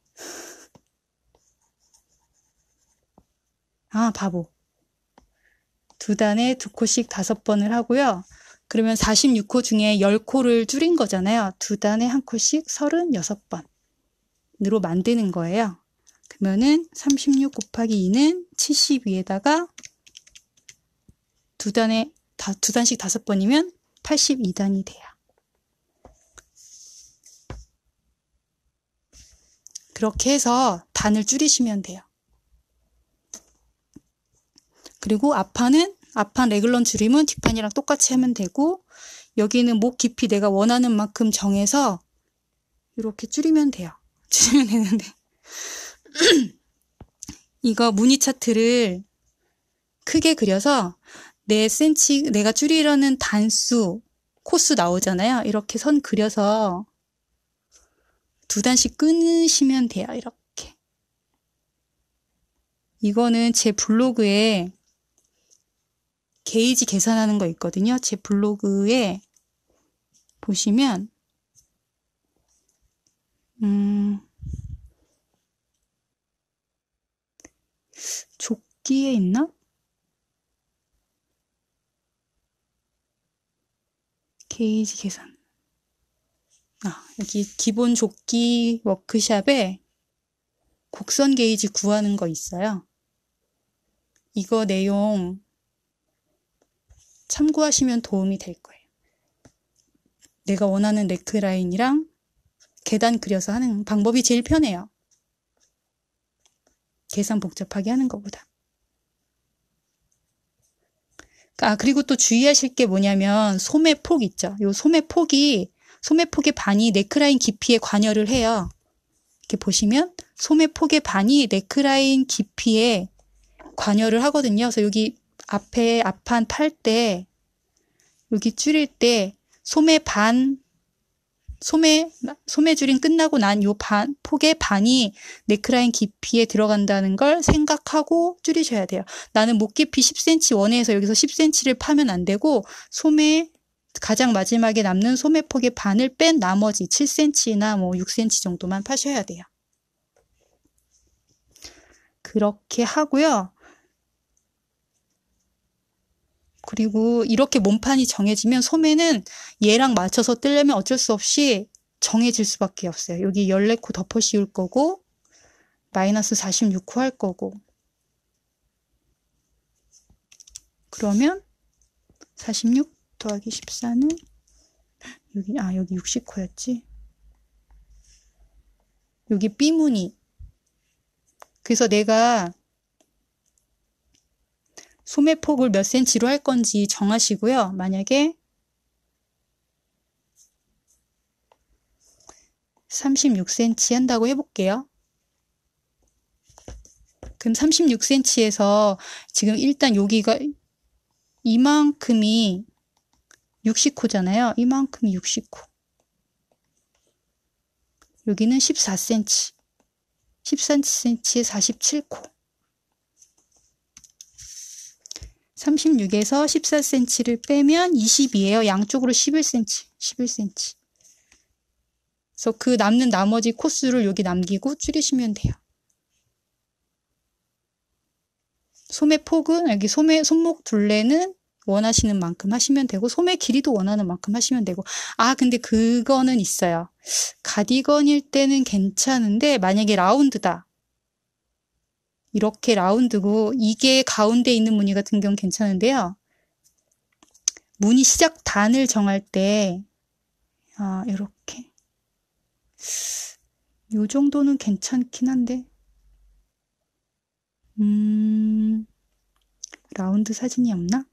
아, 바보. 두 단에 두 코씩 다섯 번을 하고요. 그러면 사십육 코 중에 십 코를 줄인 거잖아요. 두 단에 한 코씩 서른여섯 번으로 만드는 거예요. 그러면은 삼십육 곱하기 이는 칠십이에다가 두 단에 다, 두 단씩 다섯 번이면 팔십이 단이 돼요. 그렇게 해서 단을 줄이시면 돼요. 그리고 앞판은, 앞판 레글런 줄임은 뒷판이랑 똑같이 하면 되고, 여기는 목 깊이 내가 원하는 만큼 정해서 이렇게 줄이면 돼요. 줄이면 되는데 이거 무늬 차트를 크게 그려서 네 센티미터, 내가 줄이려는 단수, 코수 나오잖아요. 이렇게 선 그려서 두 단씩 끊으시면 돼요. 이렇게. 이거는 제 블로그에 게이지 계산하는 거 있거든요. 제 블로그에 보시면 음, 조끼에 있나? 게이지 계산. 아, 여기 기본 조끼 워크샵에 곡선 게이지 구하는 거 있어요. 이거 내용 참고하시면 도움이 될 거예요. 내가 원하는 넥라인이랑 계단 그려서 하는 방법이 제일 편해요. 계산 복잡하게 하는 것보다. 아, 그리고 또 주의하실 게 뭐냐면 소매 폭 있죠. 요 소매 폭이 소매 폭의 반이 넥라인 깊이에 관여를 해요. 이렇게 보시면 소매 폭의 반이 넥라인 깊이에 관여를 하거든요. 그래서 여기 앞에 앞판 팔 때 여기 줄일 때 소매 반 소매 소매 줄임 끝나고 난 요 반 폭의 반이 넥라인 깊이에 들어간다는 걸 생각하고 줄이셔야 돼요. 나는 목 깊이 십 센티미터 원해서 여기서 십 센티미터를 파면 안 되고 소매 가장 마지막에 남는 소매 폭의 반을 뺀 나머지 칠 센티미터나 뭐 육 센티미터 정도만 파셔야 돼요. 그렇게 하고요. 그리고 이렇게 몸판이 정해지면 소매는 얘랑 맞춰서 뜨려면 어쩔 수 없이 정해질 수밖에 없어요. 여기 열네 코 덮어 씌울 거고 마이너스 사십육 코 할 거고 그러면 사십육 더하기 십사는 여기 아 여기 육십 코였지. 여기 B무늬. 그래서 내가 소매폭을 몇 센치로 할 건지 정하시고요. 만약에 삼십육 센티미터 한다고 해볼게요. 그럼 삼십육 센티미터에서 지금 일단 여기가 이만큼이 육십 코잖아요. 이만큼이 육십 코. 여기는 십사 센티미터. 십사 센티미터에 사십칠 코. 삼십육에서 십사 센티미터를 빼면 이십이에요. 양쪽으로 십일 센티미터. 십일 센티미터. 그래서 그 남는 나머지 코수를 여기 남기고 줄이시면 돼요. 소매 폭은 여기 소매 손목 둘레는 원하시는 만큼 하시면 되고 소매 길이도 원하는 만큼 하시면 되고 아 근데 그거는 있어요. 가디건일 때는 괜찮은데 만약에 라운드다. 이렇게 라운드고 이게 가운데 있는 무늬 같은 경우는 괜찮은데요. 무늬 시작 단을 정할 때 아, 이렇게 요 정도는 괜찮긴 한데 음 라운드 사진이 없나?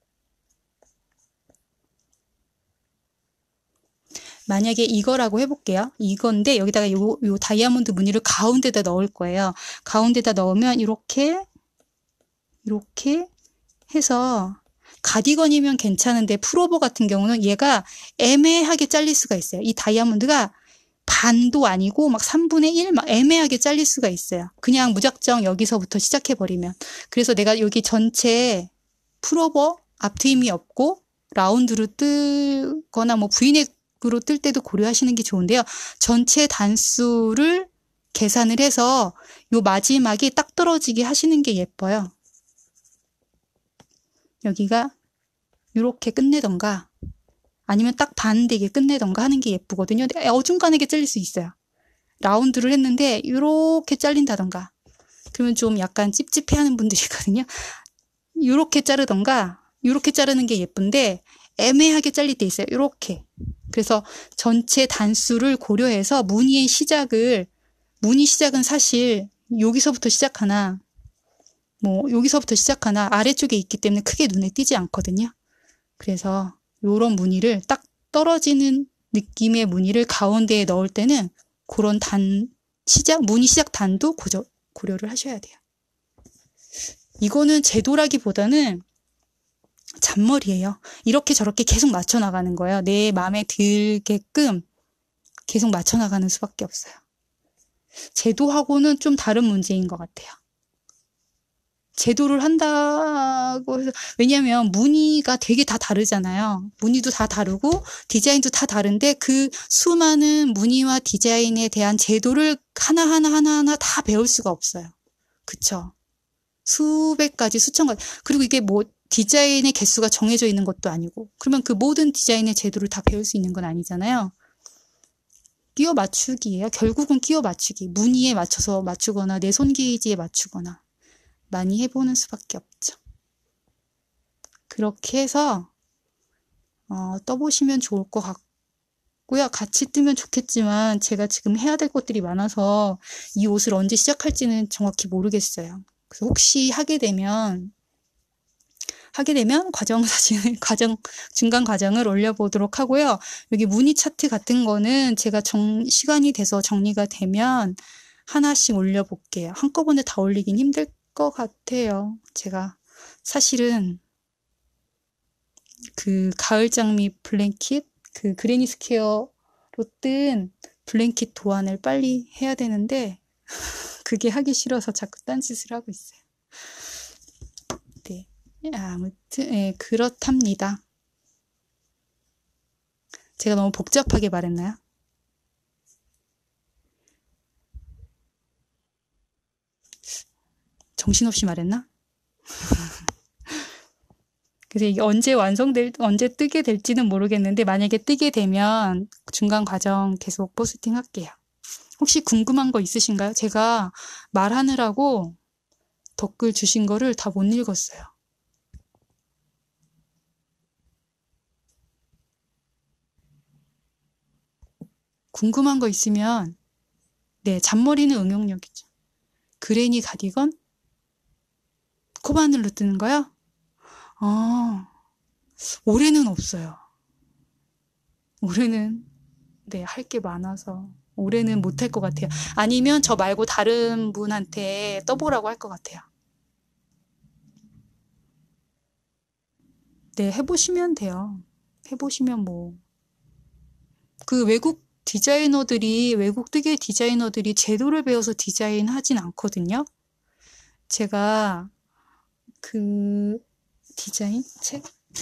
만약에 이거라고 해볼게요. 이건데 여기다가 요, 요 다이아몬드 무늬를 가운데다 넣을 거예요. 가운데다 넣으면 이렇게 이렇게 해서 가디건이면 괜찮은데 풀오버 같은 경우는 얘가 애매하게 잘릴 수가 있어요. 이 다이아몬드가 반도 아니고 막 삼분의 일 막 애매하게 잘릴 수가 있어요. 그냥 무작정 여기서부터 시작해버리면. 그래서 내가 여기 전체 풀오버 앞트임이 없고 라운드로 뜨거나 뭐 브이넥으로 뜰 때도 고려하시는 게 좋은데요. 전체 단수를 계산을 해서 요 마지막에 딱 떨어지게 하시는 게 예뻐요. 여기가 이렇게 끝내던가 아니면 딱 반대게 끝내던가 하는 게 예쁘거든요. 어중간하게 잘릴 수 있어요. 라운드를 했는데 이렇게 잘린다던가 그러면 좀 약간 찝찝해하는 분들이 있거든요. 이렇게 자르던가 이렇게 자르는 게 예쁜데 애매하게 잘릴 때 있어요. 이렇게. 그래서 전체 단수를 고려해서 무늬의 시작을 무늬 시작은 사실 여기서부터 시작하나 뭐 여기서부터 시작하나 아래쪽에 있기 때문에 크게 눈에 띄지 않거든요. 그래서 요런 무늬를 딱 떨어지는 느낌의 무늬를 가운데에 넣을 때는 그런 단 시작 무늬 시작 단도 고려, 고려를 하셔야 돼요. 이거는 제도라기보다는 잔머리예요. 이렇게 저렇게 계속 맞춰 나가는 거예요. 내 마음에 들게끔 계속 맞춰 나가는 수밖에 없어요. 제도하고는 좀 다른 문제인 것 같아요. 제도를 한다고 해서, 왜냐면 무늬가 되게 다 다르잖아요. 무늬도 다 다르고 디자인도 다 다른데 그 수많은 무늬와 디자인에 대한 제도를 하나하나 하나하나 다 배울 수가 없어요. 그쵸? 수백 가지, 수천 가지. 그리고 이게 뭐 디자인의 개수가 정해져 있는 것도 아니고, 그러면 그 모든 디자인의 제도를 다 배울 수 있는 건 아니잖아요. 끼워 맞추기예요. 결국은 끼워 맞추기. 무늬에 맞춰서 맞추거나 내 손 게이지에 맞추거나 많이 해보는 수밖에 없죠. 그렇게 해서 어, 떠보시면 좋을 것 같고요. 같이 뜨면 좋겠지만 제가 지금 해야 될 것들이 많아서 이 옷을 언제 시작할지는 정확히 모르겠어요. 그래서 혹시 하게 되면 하게 되면 과정 사진을 과정 중간 과정을 올려보도록 하고요. 여기 무늬 차트 같은 거는 제가 정, 시간이 돼서 정리가 되면 하나씩 올려볼게요. 한꺼번에 다 올리긴 힘들 것 같아요. 제가 사실은 그 가을 장미 블랭킷, 그 그레니 스퀘어로 뜬 블랭킷 도안을 빨리 해야 되는데 그게 하기 싫어서 자꾸 딴짓을 하고 있어요. 네, 아무튼 네, 그렇답니다. 제가 너무 복잡하게 말했나요? 정신없이 말했나? 그래서 이게 언제 완성될, 언제 뜨게 될지는 모르겠는데, 만약에 뜨게 되면 중간 과정 계속 포스팅 할게요. 혹시 궁금한 거 있으신가요? 제가 말하느라고 댓글 주신 거를 다 못 읽었어요. 궁금한 거 있으면, 네, 잔머리는 응용력이죠. 그레니 가디건? 코바늘로 뜨는 거요? 아, 올해는 없어요. 올해는, 네, 할 게 많아서. 올해는 못할 것 같아요. 아니면 저 말고 다른 분한테 떠보라고 할 것 같아요. 네, 해보시면 돼요. 해보시면 뭐. 그 외국 디자이너들이, 외국 뜨개 디자이너들이 제도를 배워서 디자인 하진 않거든요. 제가 그 디자인 책?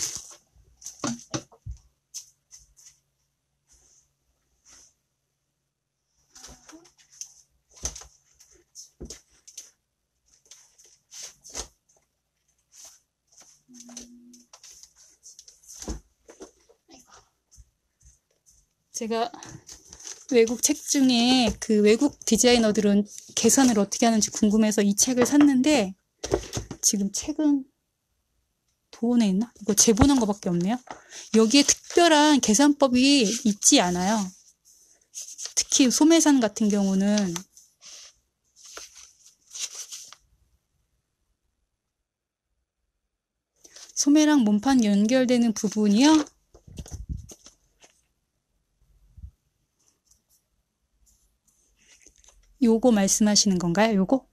제가 외국 책 중에 그 외국 디자이너들은 계산을 어떻게 하는지 궁금해서 이 책을 샀는데 지금 책은 도원에 있나? 이거 제본한 거밖에 없네요. 여기에 특별한 계산법이 있지 않아요. 특히 소매산 같은 경우는 소매랑 몸판 연결되는 부분이요. 요거 말씀하시는 건가요? 요거?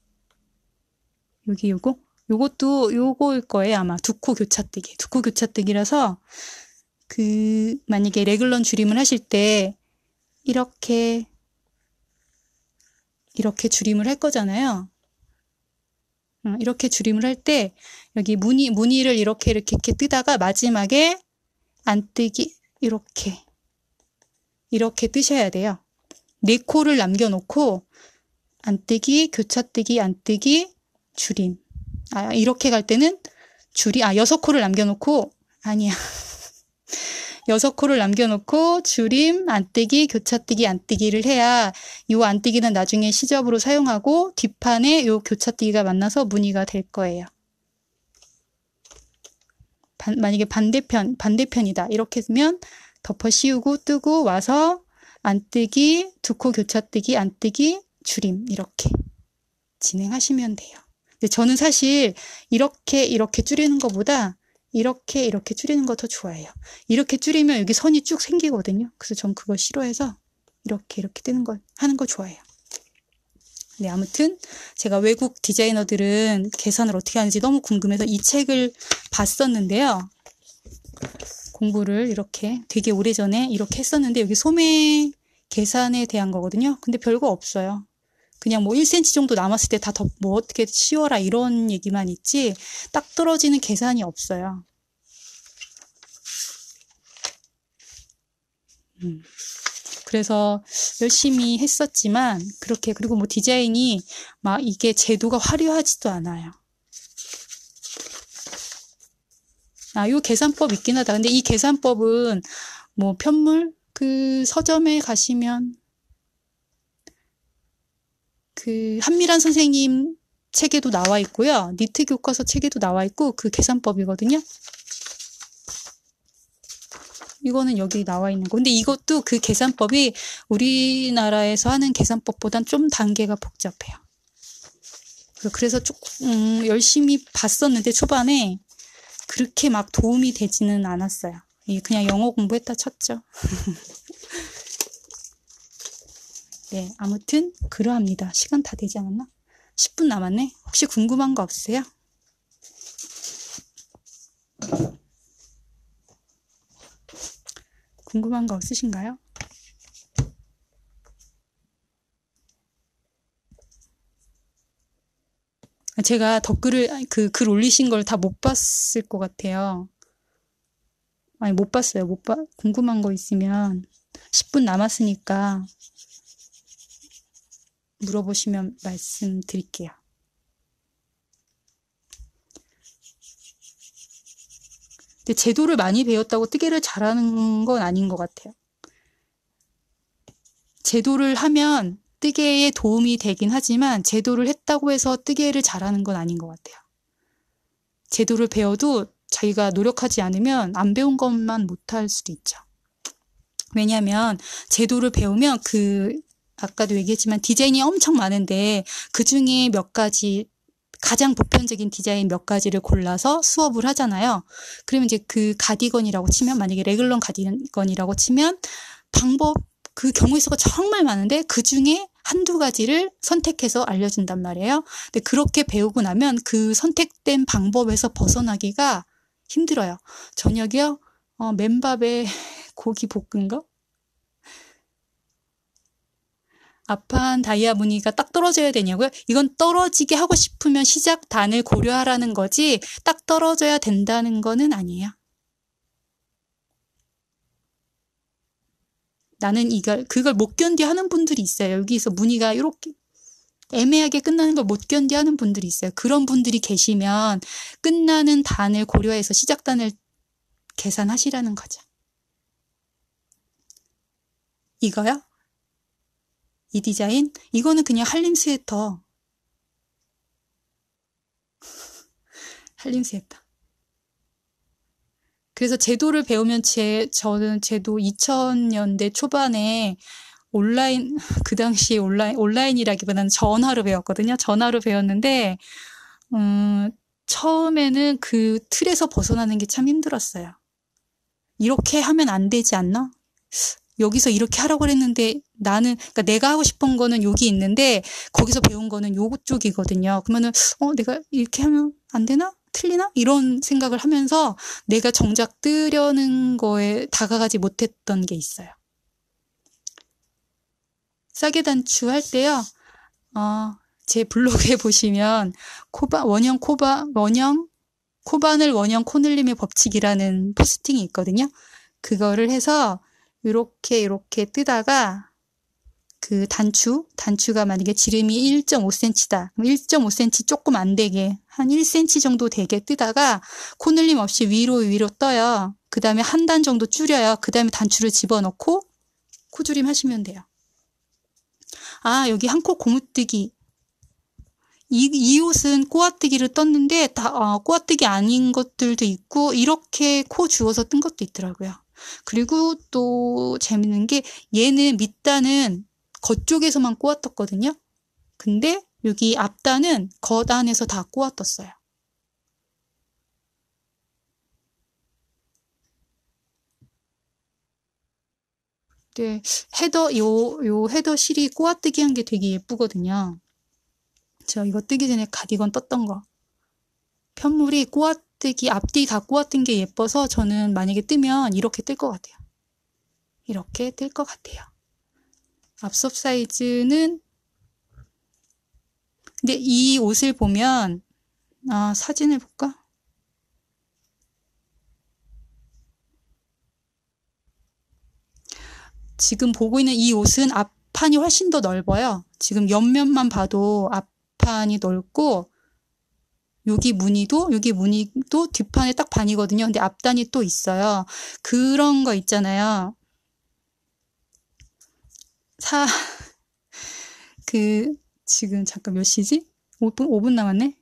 여기 요거? 요것도 요거일 거예요. 아마 두코 교차뜨기. 두코 교차뜨기라서 그 만약에 레글런 줄임을 하실 때 이렇게 이렇게 줄임을 할 거잖아요. 이렇게 줄임을 할 때 여기 무늬 무늬를 이렇게 이렇게 이렇게 뜨다가 마지막에 안 뜨기 이렇게 이렇게 뜨셔야 돼요. 네 코를 남겨놓고 안 뜨기, 교차뜨기, 안 뜨기, 줄임. 아, 이렇게 갈 때는 줄이, 아, 여섯 코를 남겨놓고, 아니야. 여섯 코를 남겨놓고, 줄임, 안뜨기, 교차뜨기, 안뜨기를 해야, 요 안뜨기는 나중에 시접으로 사용하고, 뒷판에 요 교차뜨기가 만나서 무늬가 될 거예요. 반, 만약에 반대편, 반대편이다. 이렇게 하면 덮어 씌우고, 뜨고, 와서, 안뜨기, 두 코 교차뜨기, 안뜨기, 줄임. 이렇게 진행하시면 돼요. 근데 저는 사실 이렇게 이렇게 줄이는 것보다 이렇게 이렇게 줄이는 거 더 좋아해요. 이렇게 줄이면 여기 선이 쭉 생기거든요. 그래서 전 그거 싫어해서 이렇게 이렇게 뜨는 거 하는 거 좋아해요. 네, 아무튼 제가 외국 디자이너들은 계산을 어떻게 하는지 너무 궁금해서 이 책을 봤었는데요. 공부를 이렇게 되게 오래전에 이렇게 했었는데 여기 소매 계산에 대한 거거든요. 근데 별거 없어요. 그냥 뭐 일 센티미터 정도 남았을 때 다 더 뭐 어떻게 씌워라 이런 얘기만 있지 딱 떨어지는 계산이 없어요. 음. 그래서 열심히 했었지만 그렇게 그리고 뭐 디자인이 막 이게 제도가 화려하지도 않아요. 아, 요 계산법 있긴 하다. 근데 이 계산법은 뭐 편물 그 서점에 가시면 그 한미란 선생님 책에도 나와 있고요. 니트 교과서 책에도 나와 있고 그 계산법이거든요. 이거는 여기 나와 있는 거. 근데 이것도 그 계산법이 우리나라에서 하는 계산법보단 좀 단계가 복잡해요. 그래서 조금 음, 열심히 봤었는데 초반에 그렇게 막 도움이 되지는 않았어요. 그냥 영어 공부했다 쳤죠. 네, 아무튼 그러합니다. 시간 다 되지 않았나? 십 분 남았네. 혹시 궁금한 거 없으세요? 궁금한 거 없으신가요? 제가 댓글을 그 글 올리신 걸 다 못 봤을 것 같아요. 아니 못 봤어요. 못 봐. 궁금한 거 있으면 십 분 남았으니까 물어보시면 말씀드릴게요. 근데 제도를 많이 배웠다고 뜨개를 잘하는 건 아닌 것 같아요. 제도를 하면 뜨개에 도움이 되긴 하지만 제도를 했다고 해서 뜨개를 잘하는 건 아닌 것 같아요. 제도를 배워도 자기가 노력하지 않으면 안 배운 것만 못할 수도 있죠. 왜냐하면 제도를 배우면 그 아까도 얘기했지만 디자인이 엄청 많은데 그중에 몇 가지 가장 보편적인 디자인 몇 가지를 골라서 수업을 하잖아요. 그러면 이제 그 가디건이라고 치면 만약에 레글런 가디건이라고 치면 방법 그 경우의 수가 정말 많은데 그중에 한두 가지를 선택해서 알려준단 말이에요. 근데 그렇게 배우고 나면 그 선택된 방법에서 벗어나기가 힘들어요. 저녁이요? 어, 맨밥에 고기 볶은 거? 앞판 다이아 무늬가 딱 떨어져야 되냐고요? 이건 떨어지게 하고 싶으면 시작 단을 고려하라는 거지 딱 떨어져야 된다는 거는 아니에요. 나는 이걸 그걸 못 견디 하는 분들이 있어요. 여기서 무늬가 이렇게 애매하게 끝나는 걸 못 견디 하는 분들이 있어요. 그런 분들이 계시면 끝나는 단을 고려해서 시작 단을 계산하시라는 거죠. 이거요? 이 디자인? 이거는 그냥 한림 스웨터. 한림 스웨터. 그래서 제도를 배우면 제, 저는 제도 이천 년대 초반에 온라인, 그 당시에 온라인, 온라인이라기보다는 전화로 배웠거든요. 전화로 배웠는데, 음, 처음에는 그 틀에서 벗어나는 게 참 힘들었어요. 이렇게 하면 안 되지 않나? 여기서 이렇게 하라고 그랬는데 나는, 그러니까 내가 하고 싶은 거는 여기 있는데 거기서 배운 거는 요쪽이거든요. 그러면은, 어, 내가 이렇게 하면 안 되나? 틀리나? 이런 생각을 하면서 내가 정작 뜨려는 거에 다가가지 못했던 게 있어요. 싸게 단추할 때요, 어, 제 블로그에 보시면 코바, 원형 코바, 원형, 코바늘 원형 코늘림의 법칙이라는 포스팅이 있거든요. 그거를 해서 이렇게 이렇게 뜨다가 그 단추, 단추가 만약에 지름이 일 점 오 센티미터다. 그럼 일 점 오 센티미터 조금 안 되게 한 일 센티미터 정도 되게 뜨다가 코늘림 없이 위로 위로 떠요. 그 다음에 한 단 정도 줄여요. 그 다음에 단추를 집어넣고 코줄임 하시면 돼요. 아, 여기 한 코 고무뜨기. 이, 이 옷은 꼬아뜨기를 떴는데 다 어, 꼬아뜨기 아닌 것들도 있고 이렇게 코 주워서 뜬 것도 있더라고요. 그리고 또 재밌는 게 얘는 밑단은 겉쪽에서만 꼬아떴거든요. 근데 여기 앞단은 겉 안에서 다 꼬아떴어요. 네, 헤더 요, 요 헤더 실이 꼬아뜨기 한 게 되게 예쁘거든요. 그쵸. 이거 뜨기 전에 가디건 떴던 거. 편물이 꼬아뜨기, 앞뒤 다 꼬아뜬 게 예뻐서 저는 만약에 뜨면 이렇게 뜰 것 같아요. 이렇게 뜰 것 같아요. 앞섭 사이즈는, 근데 이 옷을 보면, 아, 사진을 볼까? 지금 보고 있는 이 옷은 앞판이 훨씬 더 넓어요. 지금 옆면만 봐도 앞판이 넓고, 여기 무늬도, 여기 무늬도 뒷판에 딱 반이거든요. 근데 앞단이 또 있어요. 그런 거 있잖아요. 사, 그, 지금 잠깐 몇 시지? 오 분, 오 분 남았네?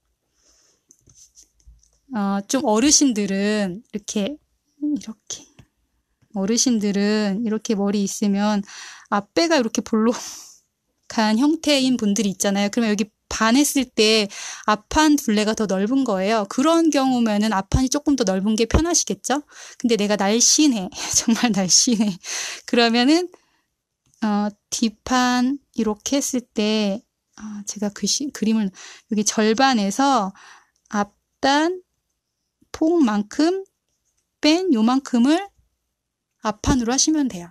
어, 좀 어르신들은 이렇게, 이렇게. 어르신들은 이렇게 머리 있으면 앞배가 이렇게 볼록한 형태인 분들이 있잖아요. 그러면 여기 반했을 때 앞판 둘레가 더 넓은 거예요. 그런 경우면은 앞판이 조금 더 넓은 게 편하시겠죠? 근데 내가 날씬해. 정말 날씬해. 그러면은 어, 뒷판 이렇게 했을 때 아, 제가 글씨, 그림을 여기 절반에서 앞단 폭만큼 뺀 요만큼을 앞판으로 하시면 돼요.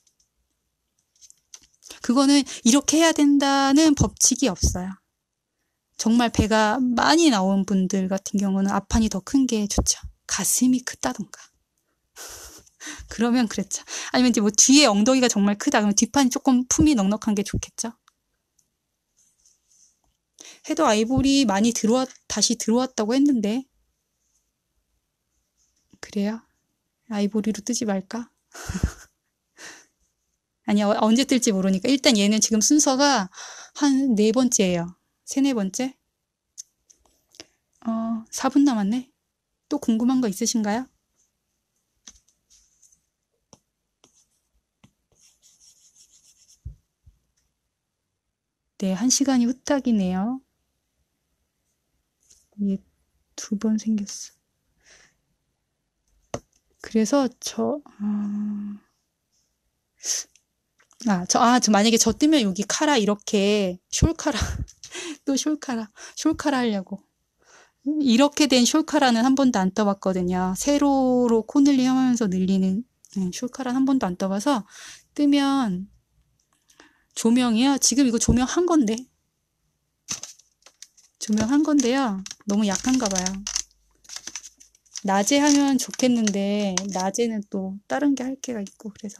그거는 이렇게 해야 된다는 법칙이 없어요. 정말 배가 많이 나온 분들 같은 경우는 앞판이 더 큰 게 좋죠. 가슴이 크다던가. 그러면 그랬죠. 아니면 이제 뭐 뒤에 엉덩이가 정말 크다. 그러면 뒷판이 조금 품이 넉넉한 게 좋겠죠. 해도 아이보리 많이 들어왔, 다시 들어왔다고 했는데. 그래요? 아이보리로 뜨지 말까? 아니, 어, 언제 뜰지 모르니까. 일단 얘는 지금 순서가 한 네 번째예요. 세네 번째? 어, 사 분 남았네. 또 궁금한 거 있으신가요? 네, 한 시간이 후딱이네요. 얘 두 번 생겼어. 그래서 저, 어... 아, 저, 아, 저 만약에 저 뜨면 여기 카라 이렇게 숄카라, 또 숄카라, 숄카라 하려고. 이렇게 된 숄카라는 한 번도 안 떠봤거든요. 세로로 코늘리 하면서 늘리는 숄카라는 한 번도 안 떠봐서 뜨면 조명이요. 지금 이거 조명 한 건데. 조명 한 건데요. 너무 약한가 봐요. 낮에 하면 좋겠는데 낮에는 또 다른 게 할 게가 있고 그래서.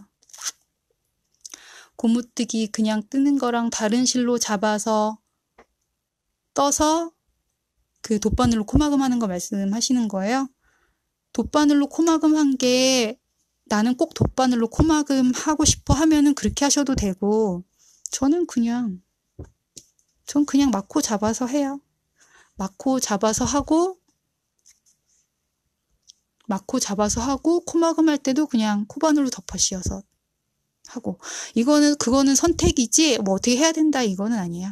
고무뜨기 그냥 뜨는 거랑 다른 실로 잡아서 떠서 그 돗바늘로 코마금 하는 거 말씀하시는 거예요? 돗바늘로 코마금 한 게 나는 꼭 돗바늘로 코마금 하고 싶어 하면은 그렇게 하셔도 되고 저는 그냥 전 그냥 마코 잡아서 해요. 마코 잡아서 하고 마코 잡아서 하고 코마금 할 때도 그냥 코바늘로 덮어 씌워서 하고 이거는 그거는 선택이지 뭐 어떻게 해야 된다 이거는 아니에요.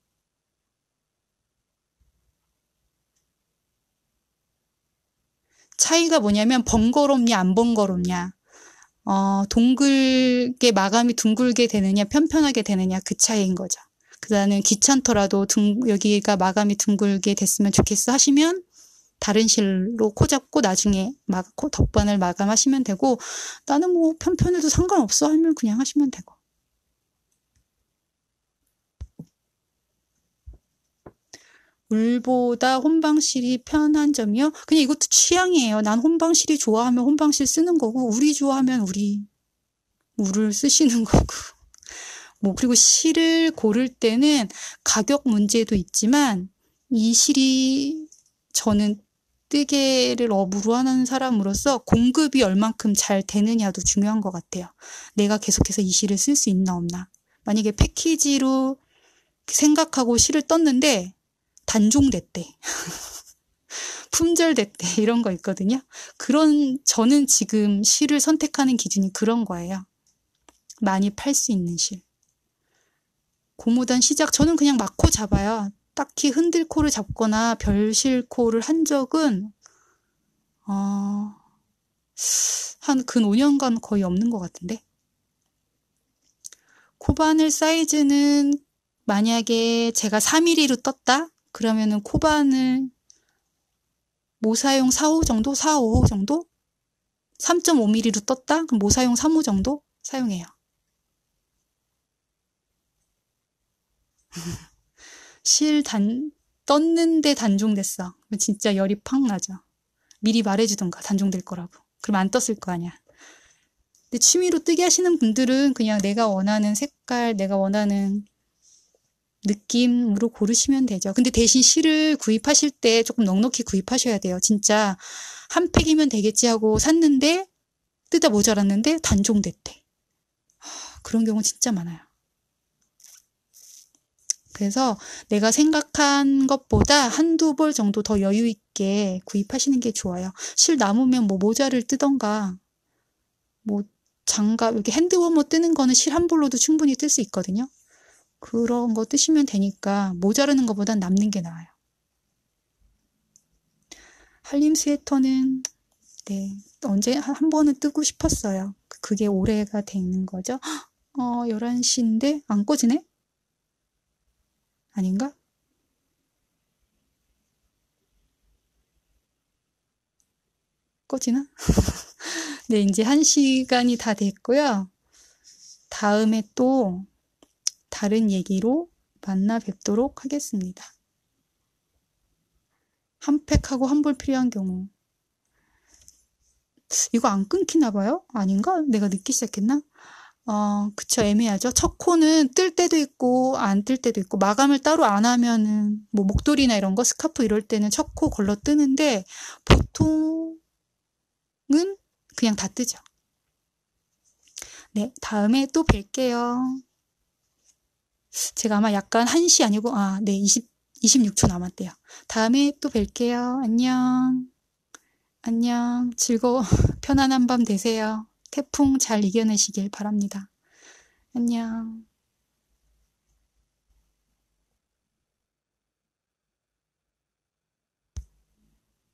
차이가 뭐냐면 번거롭냐 안 번거롭냐 어, 동글게 마감이 둥글게 되느냐 편편하게 되느냐 그 차이인 거죠. 그다음에 귀찮더라도 둥, 여기가 마감이 둥글게 됐으면 좋겠어 하시면 다른 실로 코 잡고 나중에 막 덕반을 마감하시면 되고 나는 뭐 편편해도 상관없어 하면 그냥 하시면 되고. 울보다 혼방실이 편한 점이요? 그냥 이것도 취향이에요. 난 혼방실이 좋아하면 혼방실 쓰는 거고 울이 좋아하면 울이 울을 쓰시는 거고. 뭐 그리고 실을 고를 때는 가격 문제도 있지만 이 실이 저는 뜨개를 업으로 하는 사람으로서 공급이 얼만큼 잘 되느냐도 중요한 것 같아요. 내가 계속해서 이 실을 쓸 수 있나 없나. 만약에 패키지로 생각하고 실을 떴는데 단종됐대. 품절됐대. 이런 거 있거든요. 그런 저는 지금 실을 선택하는 기준이 그런 거예요. 많이 팔 수 있는 실. 고무단 시작 저는 그냥 마코 잡아요. 딱히 흔들 코를 잡거나 별실 코를 한 적은 어, 한 근 오 년간 거의 없는 것 같은데. 코바늘 사이즈는 만약에 제가 사 밀리미터로 떴다? 그러면은 코반을 모사용 사 호 정도? 사, 오 호 정도? 삼 점 오 밀리미터로 떴다? 그럼 모사용 삼 호 정도 사용해요. 실 단, 떴는데 단종됐어. 진짜 열이 팍 나죠. 미리 말해주던가 단종될 거라고. 그럼 안 떴을 거 아니야. 근데 취미로 뜨게 하시는 분들은 그냥 내가 원하는 색깔, 내가 원하는 느낌으로 고르시면 되죠. 근데 대신 실을 구입하실 때 조금 넉넉히 구입하셔야 돼요. 진짜 한 팩이면 되겠지 하고 샀는데 뜨다 모자랐는데 단종됐대. 그런 경우 진짜 많아요. 그래서 내가 생각한 것보다 한두 벌 정도 더 여유 있게 구입하시는 게 좋아요. 실 남으면 뭐 모자를 뜨던가 뭐 장갑, 이렇게 핸드워머 뜨는 거는 실 한 볼로도 충분히 뜰 수 있거든요. 그런 거 뜨시면 되니까 모자르는 것보단 남는 게 나아요. 한림 스웨터는 네, 언제 한 번은 뜨고 싶었어요. 그게 올해가 되는 거죠. 어, 열한 시인데 안 꺼지네? 아닌가? 꺼지나? 네, 이제 한 시간이 다 됐고요. 다음에 또 다른 얘기로 만나 뵙도록 하겠습니다. 한 팩하고 한 벌 필요한 경우. 이거 안 끊기나 봐요? 아닌가? 내가 늦게 시작했나? 어, 그쵸, 애매하죠. 첫 코는 뜰 때도 있고 안 뜰 때도 있고 마감을 따로 안 하면은 뭐 목도리나 이런 거 스카프 이럴 때는 첫 코 걸러 뜨는데 보통은 그냥 다 뜨죠. 네, 다음에 또 뵐게요. 제가 아마 약간 한 시 아니고 아, 네, 이십, 이십육 초 남았대요. 다음에 또 뵐게요. 안녕. 안녕. 즐거워, 편안한 밤 되세요. 태풍 잘 이겨내시길 바랍니다. 안녕.